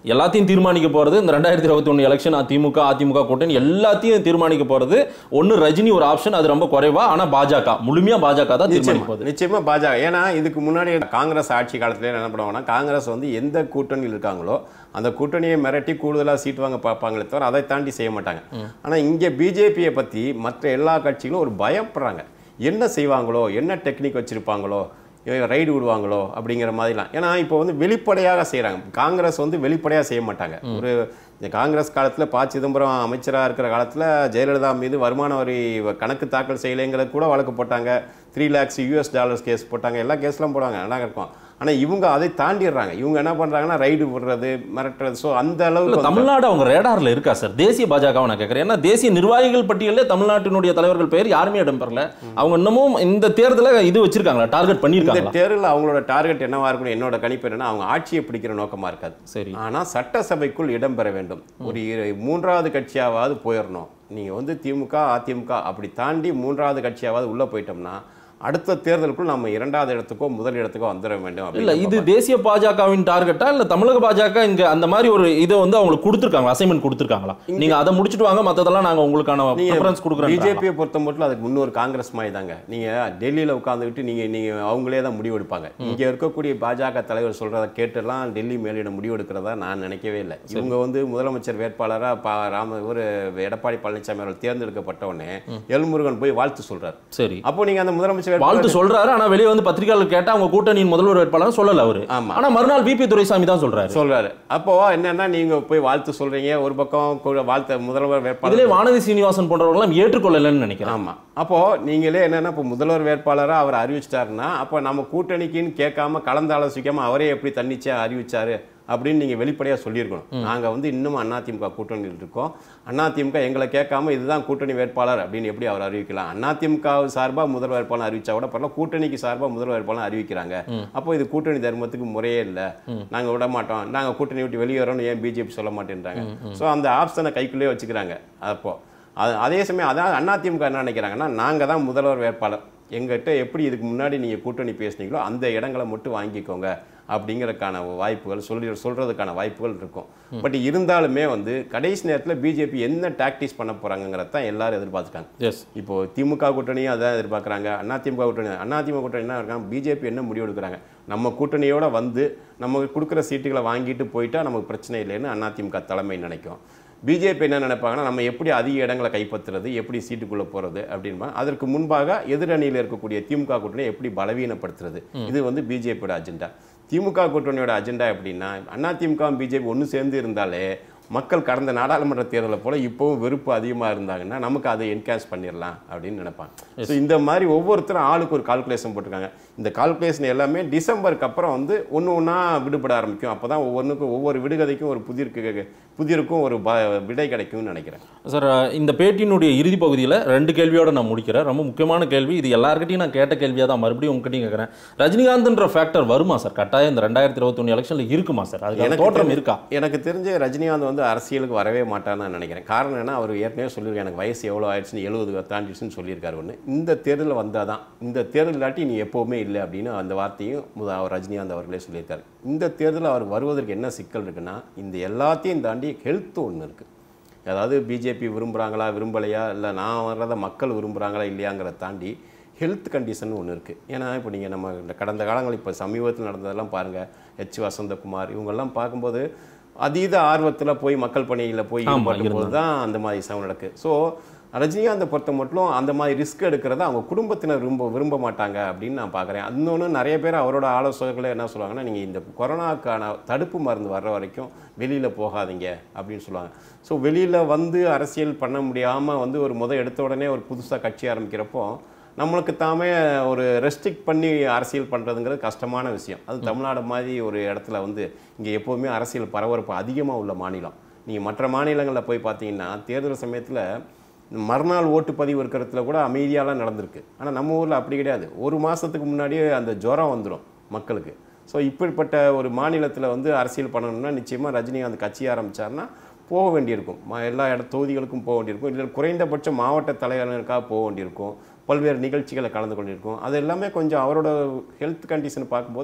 Speaker 2: எல்லாத்தையும் தீர்மானிக்க போறது இந்த ரெண்டாயிரத்தி இருபத்தி ஒன்று எலெக்ஷன் திமுக அதிமுக கூட்டணி எல்லாத்தையும் தீர்மானிக்க போறது ஒன்னு ரஜினி ஒரு ஆப்ஷன், அது ரொம்ப குறைவா. ஆனா பாஜக முழுமையா பாஜக தான் தீர்மானிக்க போகுது.
Speaker 1: நிச்சயமா பாஜக. ஏன்னா இதுக்கு முன்னாடி காங்கிரஸ் ஆட்சி காலத்துல என்ன பண்ணுவாங்கன்னா, காங்கிரஸ் வந்து எந்த கூட்டணியில் இருக்காங்களோ அந்த கூட்டணியை மிரட்டி கூடுதலா சீட் வாங்க பார்ப்பாங்களே தவிர அதை தாண்டி செய்ய மாட்டாங்க. ஆனா இங்க பிஜேபியை பத்தி மற்ற எல்லா கட்சிகளும் ஒரு பயப்படுறாங்க. என்ன செய்வாங்களோ, என்ன டெக்னிக் வச்சிருப்பாங்களோ, ரைடு விடுவாங்களோ அப்படிங்கிற மாதிரிலாம். ஏன்னா இப்போ வந்து வெளிப்படையாக செய்கிறாங்க. காங்கிரஸ் வந்து வெளிப்படையாக செய்ய மாட்டாங்க. ஒரு இந்த காங்கிரஸ் காலத்தில் ப சிதம்பரம் அமைச்சராக இருக்கிற காலத்தில் ஜெயலலிதா மீது வருமான வரி கணக்கு தாக்கல் செய்யலைங்கிறது கூட வழக்கு போட்டாங்க. Three lakhs US dollars case போட்டாங்க. எல்லா கேஸ்லாம் போடுவாங்க, நல்லா இருக்கும். ஆனால் இவங்க அதை தாண்டிடுறாங்க. இவங்க என்ன பண்ணுறாங்கன்னா ரைடு விடுறது, மிரட்டுறது. ஸோ அந்த அளவுக்கு
Speaker 2: தமிழ்நாடு அவங்க ரேடாரில் இருக்கா சார் தேசிய பாஜகவை நான் கேட்குறேன். ஏன்னா தேசிய நிர்வாகிகள் பட்டியலில் தமிழ்நாட்டினுடைய தலைவர்கள் பெயர் யாருமே இடம்பெறல. அவங்க இன்னமும் இந்த தேர்தலில் இது வச்சிருக்காங்களா, டார்கெட் பண்ணியிருக்காங்க.
Speaker 1: இந்த தேர்தலில் அவங்களோட டார்கெட் என்னவா இருக்கணும், என்னோட கணிப்பு என்னன்னா, அவங்க ஆட்சியை பிடிக்கிற நோக்கமாக இருக்காது. சரி, ஆனால் சட்டசபைக்குள் இடம்பெற வேண்டும். ஒரு மூன்றாவது கட்சியாவது போயிடணும். நீங்கள் வந்து திமுக அதிமுக அப்படி தாண்டி மூன்றாவது கட்சியாவது உள்ளே போயிட்டோம்னா அடுத்த தேர்தலுக்குள் நம்ம இரண்டாவது இடத்துக்கோ முதல் இடத்துக்கோ வந்துட வேண்டும்.
Speaker 2: இல்ல இது தேசிய பாஜகவின் டார்கெட்டா இல்ல தமிழக பாஜக இங்க அந்த மாதிரி ஒரு இதை வந்து அவங்களுக்கு கொடுத்துருக்காங்க, அசைன்மெண்ட் கொடுத்துருக்காங்களா? நீங்க அதை முடிச்சுட்டு வாங்க, மத்ததெல்லாம் நாங்க உங்களுக்கான ப்ரிஃபரன்ஸ் கொடுக்குறோம்.
Speaker 1: பிஜேபியை பொறுத்த மட்டும் அதுக்கு முன்னொரு காங்கிரஸ் மாதிரி தாங்க. நீங்க டெல்லியில உட்காந்துக்கிட்டு நீங்க நீங்க அவங்களே தான் முடிவு எடுப்பாங்க. இங்க இருக்கக்கூடிய பாஜக தலைவர் சொல்றதை கேட்டுலாம் டெல்லி மேலிட முடிவு எடுக்கிறதா நான் நினைக்கவே இல்லை. இவங்க வந்து முதலமைச்சர் வேட்பாளராக ராம ஒரு எடப்பாடி பழனிசாமி அவர்கள் தேர்ந்தெடுக்கப்பட்ட உடனே எல்முருகன் போய் வாழ்த்து சொல்றாரு.
Speaker 2: சரி,
Speaker 1: அப்போ நீங்க அந்த முதலமைச்சர்
Speaker 2: வாழ்த்து சொல்றாரு. ஆனா வெளியே வந்து பத்திரிகையாளர் கேட்டா அவங்க கூட்டணியின் முதல்வர் வேட்பாளர் சொல்லல அவரு. ஆனா மறுநாள் விபி துரைசாமி தான் சொல்றாரு
Speaker 1: சொல்றாரு அப்போ என்னன்னா, நீங்க போய் வாழ்த்து சொல்றீங்க, ஒரு பக்கம் வாழ்த்து முதல்வர் வேட்பாளர்
Speaker 2: இதுல வானதி சீனிவாசன் போன்றவர்கள் ஏற்றுக்கொள்ளலன்னு நினைக்கிறேன்.
Speaker 1: ஆமா, அப்போ நீங்களே என்னன்னா, இப்போ முதல்வர் வேட்பாளரா அவர் அறிவிச்சிட்டாருன்னா அப்போ நம்ம கூட்டணிக்குன்னு கேட்காம கலந்து ஆலோசிக்காம அவரே எப்படி தன்னிச்சையா அறிவிச்சாரு அப்படின்னு நீங்க வெளிப்படையா சொல்லியிருக்கணும். நாங்க வந்து இன்னும் அதிமுக கூட்டணியில் இருக்கோம், அதிமுக எங்களை கேட்காம இதுதான் கூட்டணி வேட்பாளர் அப்படின்னு எப்படி அவர் அறிவிக்கலாம்? அதிமுக சார்பா முதல் வேட்பாளர் அறிவிச்சா கூட பரவாயில்ல, கூட்டணிக்கு சார்பா முதல் வேட்பாளர் அறிவிக்கிறாங்க. அப்போ இது கூட்டணி தர்மத்துக்கு முறையே இல்லை, நாங்க விட மாட்டோம், நாங்க கூட்டணி விட்டு வெளியேறோம்னு ஏன் பிஜேபி சொல்ல மாட்டேன்றாங்க? ஸோ அந்த ஆப்ஷனை கைக்குள்ளேயே வச்சுக்கிறாங்க. அப்போ அது அதே சமயம் அதான் அதிமுக என்ன நினைக்கிறாங்கன்னா, நாங்க தான் முதல்வர் வேட்பாளர், எங்கிட்ட எப்படி இதுக்கு முன்னாடி நீங்க கூட்டணி பேசுனீங்களோ அந்த இடங்களை மட்டும் வாங்கிக்கோங்க அப்படிங்கிறதுக்கான வாய்ப்புகள் சொல்லி சொல்றதுக்கான வாய்ப்புகள் இருக்கும். பட் இருந்தாலுமே வந்து கடைசி நேரத்தில் பிஜேபி என்ன டாக்டிக்ஸ் பண்ண போறாங்கிறத தான் எல்லாரும் எதிர்பார்த்துட்டாங்க. இப்போ திமுக கூட்டணியும் அதான் எதிர்பார்க்குறாங்க, அதிமுக கூட்டணி அதிமுக கூட்டணி என்ன இருக்காங்க, பிஜேபி என்ன முடிவு எடுக்கிறாங்க, நம்ம கூட்டணியோட வந்து நமக்கு கொடுக்குற சீட்டுகளை வாங்கிட்டு போயிட்டா நமக்கு பிரச்சனை இல்லைன்னு அதிமுக தலைமை நினைக்கும். பிஜேபி என்ன நினைப்பாங்கன்னா, நம்ம எப்படி அதிக இடங்களை கைப்பற்றுறது, எப்படி சீட்டுக்குள்ளே போகிறது அப்படின்பா. அதற்கு முன்பாக எதிரணியில் இருக்கக்கூடிய திமுக கூட்டணியை எப்படி பலவீனப்படுத்துறது, இது வந்து பிஜேபியோட அஜெண்டா. திமுக கூட்டணியோட அஜெண்டா எப்படின்னா, அதிமுக பிஜேபி ஒன்று சேர்ந்து இருந்தாலே மக்கள் கடந்த நாடாளுமன்ற தேர்தலை போல இப்போவும் வெறுப்பு அதிகமாக இருந்தாங்கன்னா நமக்கு அதை என்கேஷ் பண்ணிடலாம் அப்படின்னு நினைப்பாங்க. ஸோ இந்த மாதிரி ஒவ்வொருத்தரும் ஆளுக்கு ஒரு கால்குலேஷன் போட்டிருக்காங்க. இந்த கால்குலேஷன் எல்லாமே டிசம்பருக்கு அப்புறம் வந்து ஒன்று ஒன்றா விடுபட ஆரம்பிக்கும். அப்போ தான் ஒவ்வொன்றுக்கும் ஒவ்வொரு விடுகதைக்கும் ஒரு புதிருக்கு புதிருக்கும் ஒரு விடை கிடைக்கும்னு நினைக்கிறேன்.
Speaker 2: சார், இந்த பேட்டியினுடைய இறுதி பகுதியில் ரெண்டு கேள்வியோடு நான் முடிக்கிறேன். ரொம்ப முக்கியமான கேள்வி, இது எல்லாருக்கிட்டையும் நான் கேட்ட கேள்வியாக தான் மறுபடியும் உங்ககிட்டையும் கேட்குறேன். ரஜினிகாந்த்ன்ற ஃபேக்டர் வருமா சார் கட்டாயம் இந்த ரெண்டாயிரத்தி இருபத்தி ஒன்று எலெக்ஷனில் இருக்குமா சார்? அதுக்கு தோற்றம் இருக்கா?
Speaker 1: எனக்கு தெரிஞ்ச ரஜினிகாந்த் வந்து அரசியலுக்கு வரவே மாட்டார்னு நான் நினைக்கிறேன். காரணம் என்ன, அவர் ஏற்கனவே சொல்லியிருக்காரு, எனக்கு வயசு எவ்வளோ ஆயிடுச்சுன்னு எழுபது தாண்டிடுச்சுன்னு சொல்லியிருக்காரு. ஒன்று இந்த தேர்தலில் வந்தால் தான், இந்த தேர்தல் இல்லாட்டி நீ எப்போவுமே இல்லை அப்படின்னு அந்த வார்த்தையும் அவர் ரஜினிகாந்த் அவர்களே சொல்லியிருக்காரு. இந்த தேர்தலில் அவர் வருவதற்கு என்ன சிக்கல் இருக்குன்னா, இந்த எல்லாத்தையும் தாண்டி ஹெல்த் ஒன்று இருக்குது. அதாவது பிஜேபி விரும்புகிறாங்களா விரும்பலையா, இல்லை நான் வர்றதை மக்கள் விரும்புகிறாங்களா இல்லையாங்கிறத தாண்டி ஹெல்த் கண்டிஷன் ஒன்று இருக்குது. ஏன்னா இப்போ நீங்கள் நம்ம இந்த கடந்த காலங்கள் இப்போ சமீபத்தில் நடந்ததெல்லாம் பாருங்கள், ஹெச் வசந்தகுமார் இவங்கெல்லாம் பார்க்கும்போது அதீத ஆர்வத்தில் போய் மக்கள் பணியில் போய் ஈடுபடும்போது தான் அந்த மாதிரி சமம் நடக்குது. ஸோ ரஜினிகாந்தை பொறுத்த மட்டும் அந்த மாதிரி ரிஸ்க் எடுக்கிறத அவங்க குடும்பத்தினர் விரும்ப விரும்ப மாட்டாங்க அப்படின்னு நான் பார்க்குறேன். இன்னொன்று நிறைய பேர் அவரோட ஆலோசகர்களே என்ன சொல்லுவாங்கன்னா, நீங்கள் இந்த கொரோனாக்கான தடுப்பு மருந்து வர்ற வரைக்கும் வெளியில் போகாதீங்க அப்படின்னு சொல்லுவாங்க. ஸோ வெளியில் வந்து அரசியல் பண்ண முடியாமல் வந்து ஒரு முத எடுத்த உடனே ஒரு புதுசாக கட்சி ஆரம்பிக்கிறப்போ நம்மளுக்கு தாமே ஒரு ரெஸ்ட்ரிக்ட் பண்ணி அரசியல் பண்ணுறதுங்கிறது கஷ்டமான விஷயம். அது தமிழ்நாடு மாதிரி ஒரு இடத்துல வந்து இங்கே எப்போவுமே அரசியல் பரபரப்பு அதிகமாக உள்ள மாநிலம். நீங்கள் மற்ற மாநிலங்களில் போய் பார்த்தீங்கன்னா தேர்தல் சமயத்தில் மறுநாள் ஓட்டுப்பதிவு இருக்கிறதுல கூட அமைதியாலாம் நடந்திருக்கு. ஆனால் நம்ம ஊரில் அப்படி கிடையாது. ஒரு மாதத்துக்கு முன்னாடியே அந்த ஜுரம் வந்துடும் மக்களுக்கு. ஸோ இப்படிப்பட்ட ஒரு மாநிலத்தில் வந்து அரசியல் பண்ணணும்னா நிச்சயமாக ரஜினிகாந்த் கட்சி ஆரம்பித்தார்னா போக வேண்டியிருக்கும், எல்லா இட தொகுதிகளுக்கும் போக வேண்டியிருக்கும், இல்லை குறைந்தபட்சம் மாவட்ட தலைவர்களுக்காக போக வேண்டியிருக்கும், பல்வேறு நிகழ்ச்சிகளை கலந்து கொண்டிருக்கும். அது எல்லாமே கொஞ்சம் அவரோட ஹெல்த் கண்டிஷன் பார்க்கும்போது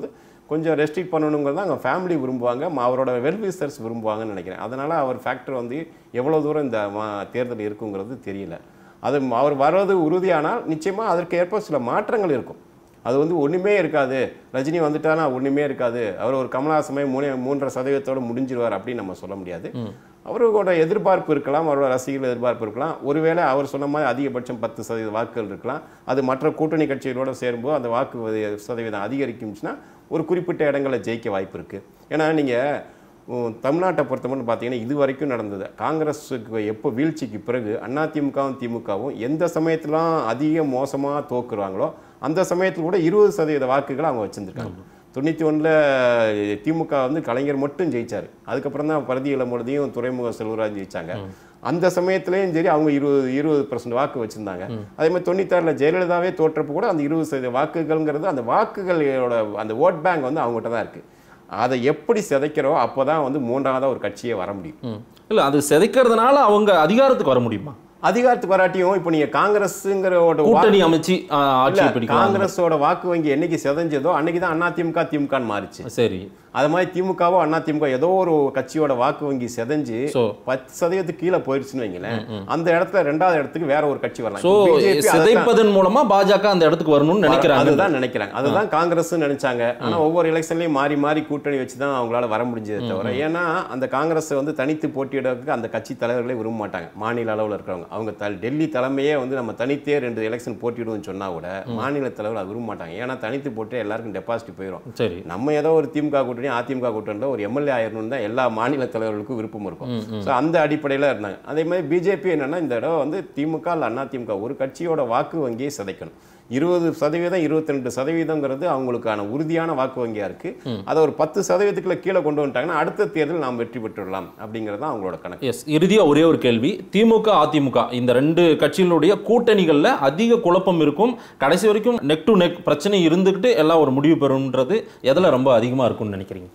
Speaker 1: கொஞ்சம் ரெஸ்ட்ரிக்ட் பண்ணணுங்கிறது அவங்க ஃபேமிலி விரும்புவாங்க, அவரோட வெல்விஷர்ஸ் விரும்புவாங்கன்னு நினைக்கிறேன். அதனால் அவர் ஃபேக்டர் வந்து எவ்வளோ தூரம் இந்த தேர்தல் இருக்குங்கிறது தெரியல. அது அவர் வர்றது உறுதியானால் நிச்சயமாக அதற்கு ஏற்ப சில மாற்றங்கள் இருக்கும். அது வந்து ஒன்றுமே இருக்காது, ரஜினி வந்துட்டானா ஒன்றுமே இருக்காது, அவர் ஒரு கமலஹாசமே மூணு மூன்றரை சதவீதத்தோடு முடிஞ்சிருவார் அப்படின்னு நம்ம சொல்ல முடியாது. அவரோட எதிர்பார்ப்பு இருக்கலாம், அவரோட ரசிகர்கள் எதிர்பார்ப்பு இருக்கலாம். ஒருவேளை அவர் சொன்ன மாதிரி அதிகபட்சம் பத்து சதவீத வாக்குகள் இருக்கலாம். அது மற்ற கூட்டணி கட்சிகளோடு சேரும்போது அந்த வாக்கு சதவீதம் அதிகரிக்கும்னா ஒரு குறிப்பிட்ட இடங்களில் ஜெயிக்க வாய்ப்பு இருக்குது. ஏன்னா நீங்கள் தமிழ்நாட்டை பொறுத்தமட்டு பார்த்தீங்கன்னா இது வரைக்கும் நடந்தது காங்கிரஸுக்கு எப்போ வீழ்ச்சிக்கு பிறகு அதிமுகவும் திமுகவும் எந்த சமயத்திலாம் அதிக மோசமாக தோக்குறாங்களோ அந்த சமயத்தில் கூட இருபது சதவீத வாக்குகளை அவங்க வச்சுருந்துருக்காங்க. தொண்ணூற்றி ஒன்றில் திமுக வந்து கலைஞர் மட்டும் ஜெயிச்சார். அதுக்கப்புறம் தான் பரதி இளம்பொழுதையும் துறைமுக செல்வராஜ் ஜெயிச்சாங்க. அந்த சமயத்திலையும் சரி அவங்க இருபது இருபது பர்சன்ட் வாக்கு வச்சுருந்தாங்க. அதே மாதிரி தொண்ணூத்தாறில் ஜெயலலிதாவே தோற்றப்போ கூட அந்த இருபது சதவீத வாக்குகள்ங்கிறது அந்த வாக்குகளோட அந்த ஓட் பேங்க் வந்து அவங்ககிட்ட தான் இருக்குது. அதை எப்படி சிதைக்கிறோம் அப்போ தான் வந்து மூன்றாவதாக ஒரு கட்சியே வர முடியும்.
Speaker 2: இல்லை அது சிதைக்கிறதுனால அவங்க அதிகாரத்துக்கு வர முடியுமா?
Speaker 1: அதிகாரத்துக்கு வராட்டியும் இப்போ நீங்க காங்கிரஸ்ங்கிறோட
Speaker 2: கூட்டணி அமைச்சு ஆட்சி பிடிக்கலாம்.
Speaker 1: காங்கிரஸோட வாக்கு வங்கி என்னைக்கு சிதைஞ்சதோ அன்னைக்கு தான் அதிமுக திமுகன்னு மாறிச்சு.
Speaker 2: சரி,
Speaker 1: அது மாதிரி திமுகவோ அதிமுக ஏதோ ஒரு கட்சியோட வாக்கு வங்கி செதஞ்சு பத்து சதவீதத்துக்கு கீழே போயிடுச்சுன்னு வைங்களேன், அந்த இடத்துல ரெண்டாவது இடத்துக்கு வேற ஒரு கட்சி வரலாம்.
Speaker 2: சிதைப்பதன் மூலமா பாஜக அந்த இடத்துக்கு வரணும்னு நினைக்கிறாங்க.
Speaker 1: அதுதான் நினைக்கிறாங்க, அதுதான் காங்கிரஸ் நினைச்சாங்க. ஆனா ஒவ்வொரு எலெக்ஷன்லயும் மாறி மாறி கூட்டணி வச்சுதான் அவங்களால வர முடிஞ்சதே தவிர, ஏன்னா அந்த காங்கிரஸ் வந்து தனித்து போட்டியிடறதுக்கு அந்த கட்சி தலைவர்களே விரும்ப மாட்டாங்க. மாநில அளவில் இருக்கிறவங்க அவங்க டெல்லி தலைமையே வந்து நம்ம தனித்தே ரெண்டு எலெக்ஷன் போட்டிடுவோம்னு சொன்னா கூட மாநில தலைவர் அது விரும்ப மாட்டாங்க. ஏன்னா தனித்து போட்டு எல்லாருக்கும் டெபாசிட் போயிடும். சரி, நம்ம ஏதோ ஒரு திமுக கூட்டணி அதிமுக கூட்டணியில் ஒரு எம்எல்ஏ ஆயிரணும் தான் எல்லா மாநில தலைவர்களுக்கும் விருப்பம் இருக்கும். ஸோ அந்த அடிப்படையில் இருந்தாங்க. அதே மாதிரி பிஜேபி என்னன்னா இந்த இடம் வந்து திமுக இல்லை அதிமுக ஒரு கட்சியோட வாக்கு வங்கியை சிதைக்கணும். இருபது சதவீதம் இருபத்தி ரெண்டு சதவீதங்கிறது அவங்களுக்கான உறுதியான வாக்கு வங்கியா இருக்கு. அதை ஒரு பத்து சதவீதத்துக்குள்ள கீழே கொண்டு வந்துட்டாங்கன்னா அடுத்த தேர்தல் நாம் வெற்றி பெற்றுடலாம் அப்படிங்கிறது தான் அவங்களோட கணக்கு.
Speaker 2: எஸ், இறுதியா ஒரே ஒரு கேள்வி. திமுக அதிமுக இந்த ரெண்டு கட்சிகளுடைய கூட்டணிகள்ல அதிக குழப்பம் இருக்கும், கடைசி வரைக்கும் நெக் டு நெக் பிரச்சனை இருந்துகிட்டு எல்லாம் ஒரு முடிவு பெறும்ன்றது எதில் ரொம்ப அதிகமா இருக்கும்னு நினைக்கிறீங்க?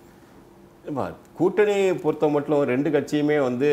Speaker 1: கூட்டணி பொறுத்த மட்டும் ரெண்டு கட்சியுமே வந்து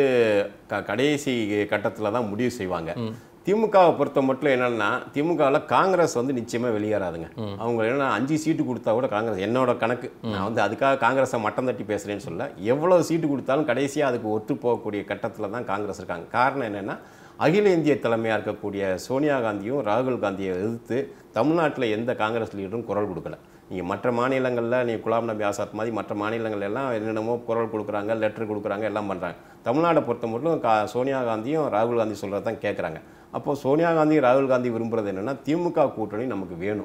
Speaker 1: கடைசி கட்டத்தில் தான் முடிவு செய்வாங்க. திமுகவை பொறுத்த மட்டும் என்னன்னா திமுகவில் காங்கிரஸ் வந்து நிச்சயமாக வெளியேறாதுங்க. அவங்க என்னன்னா அஞ்சு சீட்டு கொடுத்தா கூட காங்கிரஸ், என்னோட கணக்கு, நான் வந்து அதுக்காக காங்கிரஸை மட்டம் தட்டி பேசுகிறேன்னு சொல்ல, எவ்வளோ சீட்டு கொடுத்தாலும் கடைசியாக அதுக்கு ஒத்து போகக்கூடிய கட்டத்தில் தான் காங்கிரஸ் இருக்காங்க. காரணம் என்னென்னா அகில இந்திய தலைமையாக இருக்கக்கூடிய சோனியா காந்தியும் ராகுல் காந்தியை எதிர்த்து தமிழ்நாட்டில் எந்த காங்கிரஸ் லீடரும் குரல் கொடுக்கல. நீங்கள் மற்ற மாநிலங்களில் நீங்கள் குலாம் நபி ஆசாத் மாதிரி மற்ற மாநிலங்கள் எல்லாம் என்னென்னமோ குரல் கொடுக்குறாங்க, லெட்டர் கொடுக்குறாங்க, எல்லாம் பண்ணுறாங்க. தமிழ்நாட்டை பொறுத்த மட்டும் கா சோனியா காந்தியும் ராகுல் காந்தி சொல்கிறது தான் கேட்குறாங்க. அப்போது சோனியா காந்தி ராகுல் காந்தி விரும்புகிறது என்னென்னா திமுக கூட்டணி நமக்கு வேணும்.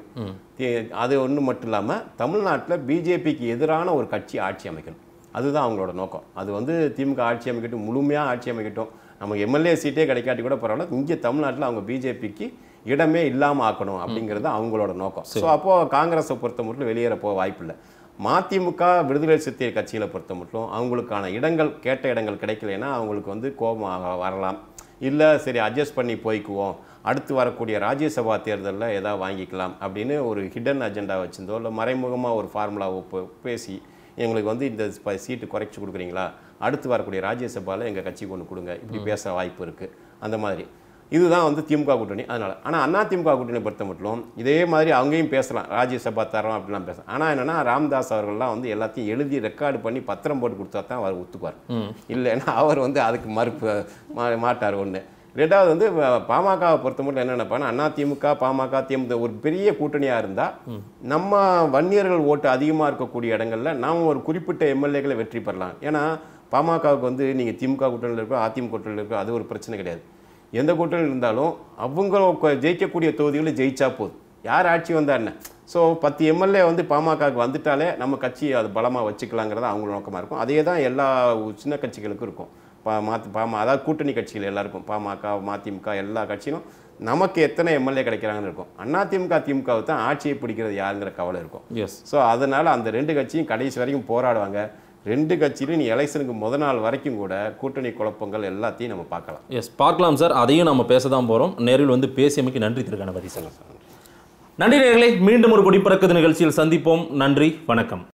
Speaker 1: அது ஒன்று மட்டும் இல்லாமல் தமிழ்நாட்டில் பிஜேபிக்கு எதிரான ஒரு கட்சி ஆட்சி அமைக்கணும். அதுதான் அவங்களோட நோக்கம். அது வந்து திமுக ஆட்சி அமைக்கட்டும், முழுமையாக ஆட்சி அமைக்கட்டும், நமக்கு எம்எல்ஏ சீட்டே கிடைக்காட்டி கூட பரவாயில்ல, இங்கே தமிழ்நாட்டில் அவங்க பிஜேபிக்கு இடமே இல்லாமல் ஆக்கணும் அப்படிங்கிறது அவங்களோட நோக்கம். ஸோ அப்போது காங்கிரஸை பொறுத்த மட்டும் வெளியேற போக வாய்ப்பில்லை. மதிமுக விடுதலை சிறுத்தைகள் கட்சியில் பொறுத்த மட்டும் அவங்களுக்கான இடங்கள் கேட்ட இடங்கள் கிடைக்கலைன்னா அவங்களுக்கு வந்து கோபம் வரலாம். இல்லை சரி அட்ஜஸ்ட் பண்ணி போய்க்குவோம், அடுத்து வரக்கூடிய ராஜ்யசபா தேர்தலில் எதாவது வாங்கிக்கலாம் அப்படின்னு ஒரு ஹிடன் அஜெண்டா வச்சுருந்தோ இல்லை மறைமுகமாக ஒரு ஃபார்முலாவை பேசி எங்களுக்கு வந்து இந்த சீட்டு குறைச்சி கொடுக்குறீங்களா, அடுத்து வரக்கூடிய ராஜ்யசபாவில் எங்கள் கட்சிக்கு ஒன்று கொடுங்க, இப்படி பேச வாய்ப்பு இருக்குது. அந்த மாதிரி இதுதான் வந்து திமுக கூட்டணி. அதனால் ஆனால் அதிமுக கூட்டணி பொறுத்த மட்டும் இதே மாதிரி அவங்கேயும் பேசலாம், ராஜ்யசபா தரோம் அப்படிலாம் பேசலாம். ஆனால் என்னென்னா ராம்தாஸ் அவர்கள்லாம் வந்து எல்லாத்தையும் எழுதி ரெக்கார்டு பண்ணி பத்திரம் போட்டு கொடுத்தா தான் அவர் ஒத்துக்குவார். இல்லைன்னா அவர் வந்து அதுக்கு மறுப்பு மாட்டார். ஒன்று. ரெண்டாவது வந்து பாமகவை பொறுத்த மட்டும் என்ன நினைப்பாங்கன்னா அதிமுக பாமக திமுக ஒரு பெரிய கூட்டணியாக இருந்தால் நம்ம வன்னியர்கள் ஓட்டு அதிகமாக இருக்கக்கூடிய இடங்களில் நாம் ஒரு குறிப்பிட்ட எம்எல்ஏக்களை வெற்றி பெறலாம். ஏன்னா பாமகவுக்கு வந்து நீங்கள் திமுக கூட்டணியில் இருக்கோ அதிமுக கூட்டணியில் இருக்கோ அது ஒரு பிரச்சனை கிடையாது. எந்த கூட்டணியில் இருந்தாலும் அவங்க ஜெயிக்கக்கூடிய தொகுதிகளில் ஜெயிச்சா போதும், யார் ஆட்சி வந்தால் என்ன. ஸோ பத்து எம்எல்ஏ வந்து பாமகவுக்கு வந்துட்டாலே நம்ம கட்சி அது பலமாக வச்சுக்கலாங்கிறத அவங்களோட நோக்கமாக இருக்கும். அதே தான் எல்லா சின்ன கட்சிகளுக்கும் இருக்கும். பா மாத்தி பாமா அதாவது கூட்டணி கட்சிகள் எல்லாருக்கும் பாமக மதிமுக எல்லா கட்சியும் நமக்கு எத்தனை எம்எல்ஏ கிடைக்கிறாங்கன்னு இருக்கும். அதிமுக திமுகவை தான் ஆட்சியை பிடிக்கிறது யாருங்கிற கவலை இருக்கும். எஸ். ஸோ அதனால் அந்த ரெண்டு கட்சியும் கடைசி வரைக்கும் போராடுவாங்க. ரெண்டு கட்சியிலும் நீ எலெக்ஷனுக்கு முத நாள் வரைக்கும் கூட கூட்டணி குழப்பங்கள் எல்லாத்தையும் நம்ம பார்க்கலாம்.
Speaker 2: எஸ், பார்க்கலாம் சார். அதையும் நம்ம பேச தான் போகிறோம். நேரில் வந்து பேசியமைக்கு நன்றி திரு கணபதி சார். நன்றி நேயர்களே, மீண்டும் ஒரு குடிப்பறக்குது நிகழ்ச்சியில் சந்திப்போம். நன்றி, வணக்கம்.